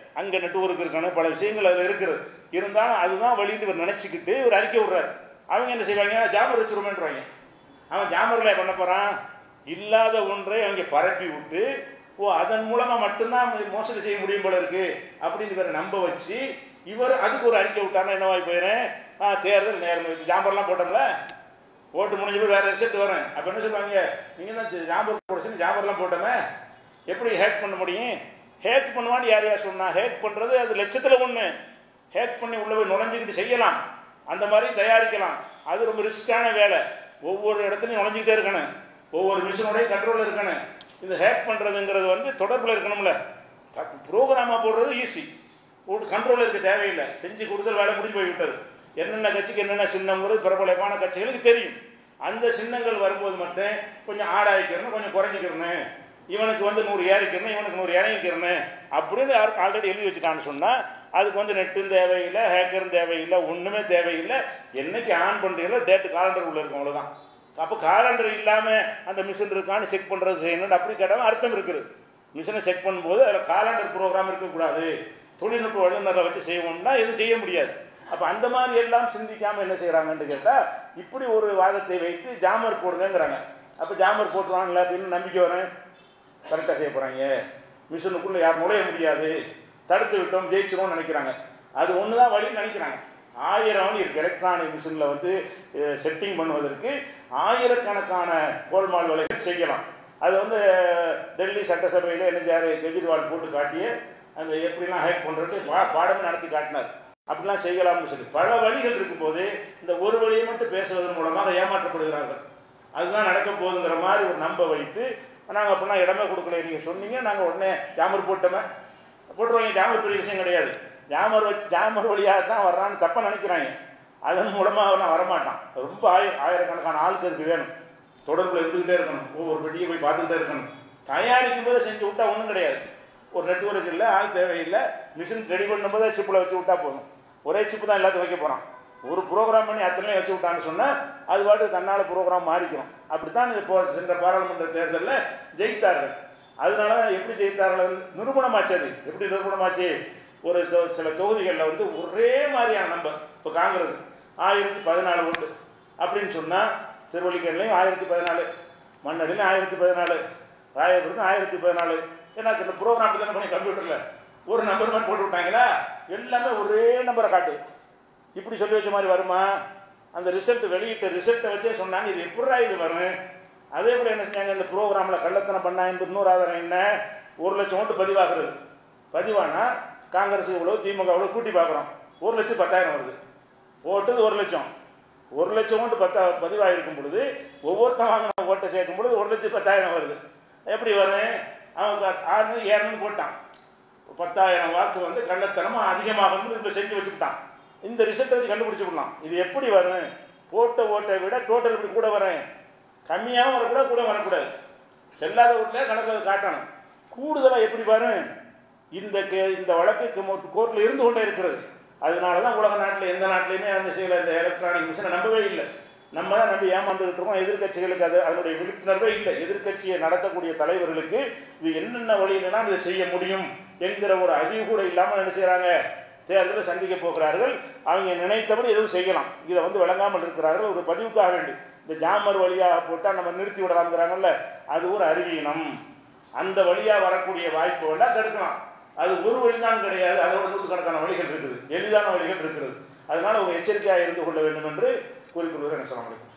அங்கே நெட்வொர்க் இருக்கணும், பல விஷயங்கள் அதில் இருக்கிறது. இருந்தாலும் அதுதான் வழின்னு இவர் நினச்சிக்கிட்டு இவர் அறிக்கை விடுறாரு. அவங்க என்ன செய்வாங்க, ஜாமர் வச்சுருமேன்றாங்க. அவன் ஜாமரில் பண்ண போகிறான், இல்லாத ஒன்றை அவங்க பரப்பி விட்டு, ஓ அதன் மூலமாக மட்டும்தான் மோசடி செய்ய முடியும் போல இருக்கு அப்படின்னு இவரை நம்ப வச்சு இவர் அதுக்கு ஒரு அறிக்கை விட்டாருன்னா என்னவாய் போயிடுறேன், ஆ தேர்தல் நேரம் ஜாம்பர்லாம் போட்டோம்ல, ஓட்டு முடிஞ்சு போய் வேறு ரிசல்ட் வரேன். அப்போ என்ன சொல்லுவாங்க, நீங்கள் தான் ஜாம்பர் போடுச்சுன்னு ஜாம்பர்லாம் போட்டோமே, எப்படி ஹேக் பண்ண முடியும்? ஹேக் பண்ணுவான்னு யார் யார் சொன்னா? ஹேக் பண்ணுறது அது லட்சத்தில் ஒன்று. ஹேக் பண்ணி உள்ள போய் நுழைஞ்சிக்கிட்டு செய்யலாம், அந்த மாதிரி தயாரிக்கலாம். அது ரொம்ப ரிஸ்க்கான வேலை. ஒவ்வொரு இடத்துலையும் நுழைஞ்சிக்கிட்டே இருக்கணும், ஒவ்வொரு மிஷினோடைய கண்ட்ரோலில் இருக்கணும். இந்த ஹேக் பண்ணுறதுங்கிறது வந்து தொடர்பில் இருக்கணும்ல. ப்ரோக்ராமாக போடுறது ஈஸி, ஒரு கண்ட்ரோலில் இருக்க தேவையில்லை. செஞ்சு கொடுத்தல் வேலை முடிஞ்சு போய்விட்டது. என்னென்ன கட்சிக்கு என்னென்ன சின்னங்கிறது பிரபலமான கட்சிகளுக்கு தெரியும். அந்த சின்னங்கள் வரும்போது மட்டும் கொஞ்சம் ஆடாயிக்கிறணும், கொஞ்சம் குறைஞ்சிக்கிறணும், இவனுக்கு வந்து நூறு ஏறிக்கிறணும், இவனுக்கு நூறு இறங்கிக்கிறணும் அப்படின்னு யாருக்கு ஆல்ரெடி எழுதி வச்சுட்டான்னு சொன்னால் அதுக்கு வந்து நெட்டும் தேவையில்லை, ஹேக்கரும் தேவையில்லை, ஒன்றுமே தேவையில்லை. என்னைக்கு ஆன் பண்ணுறீங்களோ டேட்டு காலண்டர் உள்ள இருக்கும், அவ்வளோதான். அப்போ காலண்டர் இல்லாமல் அந்த மிஷின் இருக்கான்னு செக் பண்ணுறது செய்யணும்னு அப்படி கேட்டாலும் அர்த்தம் இருக்குது. மிஷினை செக் பண்ணும்போது அதில் காலண்டர் ப்ரோக்ராம் இருக்கக்கூடாது, தொழில்நுட்ப வல்லுநரை வச்சு செய்யணும்னா எதுவும் செய்ய முடியாது. அப்போ அந்த மாதிரி எல்லாம் சிந்திக்காமல் என்ன செய்கிறாங்கன்னு கேட்டால் இப்படி ஒரு வாதத்தை வைத்து ஜாமர் போடுங்கிறாங்க. அப்போ ஜாமர் போட்டுருவாங்கல்ல அப்படின்னு நம்பிக்கை வரேன், கரெக்டாக செய்ய போகிறாங்க, மிஷினுக்குள்ளே யார் நுழைய முடியாது, தடுத்து விட்டோம் ஜெயிச்சிரோம்னு நினைக்கிறாங்க. அது ஒன்று தான் வழின்னு நினைக்கிறாங்க. ஆயிரம் வழி இருக்குது எலக்ட்ரானிக் மிஷினில் வந்து செட்டிங் பண்ணுவதற்கு ஆயிரக்கணக்கான கோல்மால் வேலைகள் செய்யலாம். அது வந்து டெல்லி சட்டசபையில் என்ன கெஜ்ரிவால் போட்டு காட்டிய அந்த எப்படிலாம் ஹேக் பண்ணுறது பா பாடமே நடத்தி காட்டினார். அப்படிலாம் செய்யலாம்னு சொல்லி பல வழிகள் இருக்கும்போது இந்த ஒரு வழியை மட்டும் பேசுவதன் மூலமாக ஏமாற்றப்படுகிறார்கள். அதுதான் நடக்க போகுதுங்கிற மாதிரி ஒரு நம்ப வைத்து நாங்கள் அப்படின்னா இடமே கொடுக்கல, நீங்கள் சொன்னீங்க நாங்கள் உடனே ஜாமர் போட்டோமே போட்டுருவாங்க. ஜாமர் பெரிய விஷயம் கிடையாது. ஜாமர் வச்சு ஜாமர் வழியாக தான் வர்றான்னு தப்பாக நினைக்கிறாங்க. அதன் மூலமாக நான் வரமாட்டான். ரொம்ப ஆயிர ஆயிரக்கணக்கான ஆளுக்கு அதுக்கு வேணும், தொடர்பில் இருந்துக்கிட்டே இருக்கணும், ஒவ்வொரு பெட்டியை போய் பார்த்துக்கிட்டே இருக்கணும். தயாரிக்கும் போது செஞ்சு விட்டா ஒன்றும் கிடையாது. ஒரு நெட்வொர்க் இல்லை, ஆள் தேவையில்லை, மிஷின் ரெடி பண்ணும்போது சிப்பில் வச்சு விட்டா போதும். ஒரே சிப்பு தான் எல்லாத்தையும் வைக்க போகிறான். ஒரு ப்ரோக்ராம் பண்ணி அத்தனையும் வச்சு விட்டான்னு சொன்னால் அது பாட்டு தன்னால் ப்ரோக்ராம் மாறிக்கிறோம். அப்படித்தான் இது போ சென்ற பாராளுமன்ற தேர்தலில் ஜெயித்தார்கள். அதனால எப்படி ஜெயித்தார்கள் நிரூபணமாச்சு. அது எப்படி நிரூபணமாச்சு, ஒரு சில தொகுதிகளில் வந்து ஒரே மாதிரியான நம்பர். இப்போ காங்கிரஸ் ஆயிரத்தி பதினாலு ஓட்டு அப்படின்னு சொன்னால் திருவள்ளிக்கேணிலையும் ஆயிரத்தி பதினாலு, மண்ணடிலையும் ஆயிரத்தி பதினாலு, ராயபுரத்தும் ஆயிரத்தி பதினாலு. ஏன்னா இந்த ப்ரோக்ராம் தானே பண்ணி கம்ப்யூட்டரில் ஒரு நம்பர் மாதிரி போட்டு விட்டாங்களா, எல்லாமே ஒரே நம்பரை காட்டு. இப்படி சொல்லி வச்ச மாதிரி வருமா? அந்த ரிசல்ட் வெளியிட்ட ரிசல்ட்டை வச்சே சொன்னாங்க இது எப்படா இது வரும். அதே போல் என்ன செஞ்சாங்க, இந்த ப்ரோக்ராமில் கள்ளத்தனம் பண்ணா என்பது இன்னொரு ஆதாரம் என்ன, ஒரு லட்சம் ஓட்டு பதிவாகிறது. பதிவானா காங்கிரஸ் இவ்வளோ, திமுக இவ்வளோ கூட்டி பார்க்குறோம், ஒரு லட்சம் பத்தாயிரம் வருது. ஓட்டுது ஒரு லட்சம், ஒரு லட்சம் ஓட்டு பத்தா பதிவாகிருக்கும் பொழுது ஒவ்வொருத்தன் வாங்கின ஓட்டை சேர்க்கும் பொழுது ஒரு லட்சம் பத்தாயிரம் வருது. எப்படி வரும்? அவன் ஆறு ஏறணும்னு போட்டான், பத்தாயிரம் வாக்கு வந்து கள்ளத்தனமாக அதிகமாகணும்னு இப்போ செஞ்சு வச்சுக்கிட்டான். இந்த ரிசல்ட்டை வச்சு கண்டுபிடிச்சி விடலாம். இது எப்படி வரும்? போட்ட ஓட்டை விட டோட்டல் இப்படி கூட வரேன், கம்மியாகவும் வரக்கூடாது, கூட வரக்கூடாது. செல்லாத வீட்டில் கணக்கில் காட்டணும். கூடுதலாக எப்படி வரும்? இந்த கே இந்த வழக்கு கோர்ட்டில் இருந்து கொண்டே இருக்கிறது. அதனால தான் உலக நாட்டில் எந்த நாட்டிலையுமே அந்த சில இந்த எலக்ட்ரானிக் மிஷினை நம்பவே இல்லை. நம்ம தான் நம்பி ஏமாந்துகிட்டு இருக்கோம். எதிர்கட்சிகளுக்கு அது அதனுடைய விழிப்புணர்வே இல்லை. எதிர்கட்சியை நடத்தக்கூடிய தலைவர்களுக்கு இது என்னென்ன வழியிலாம் இதை செய்ய முடியும் என்கிற ஒரு அறிவு கூட இல்லாமல் என்ன செய்கிறாங்க, தேர்தலை சந்திக்க போகிறார்கள். அவங்க நினைத்தபடி எதுவும் செய்யலாம், இதை வந்து விளங்காமல் இருக்கிறார்கள். ஒரு பதிவுக்காக வேண்டி இந்த ஜாமர் வழியாக போட்டால் நம்ம நிறுத்தி விடலாம்ங்கிறாங்கல்ல, அது ஒரு அறிவீனம். அந்த வழியாக வரக்கூடிய வாய்ப்பு வேண்டாம் தடுக்கலாம். அது ஒரு வழிதான் கிடையாது, அதோட நூற்றுக்கணக்கான வழிகள் இருக்குது, எளிதான வழிகள் இருக்கிறது. அதனால் ஒரு எச்சரிக்கையாக இருந்து கொள்ள வேண்டும் என்று கூறிக்கொள்வதை என்ன சொல்ல முடியும்.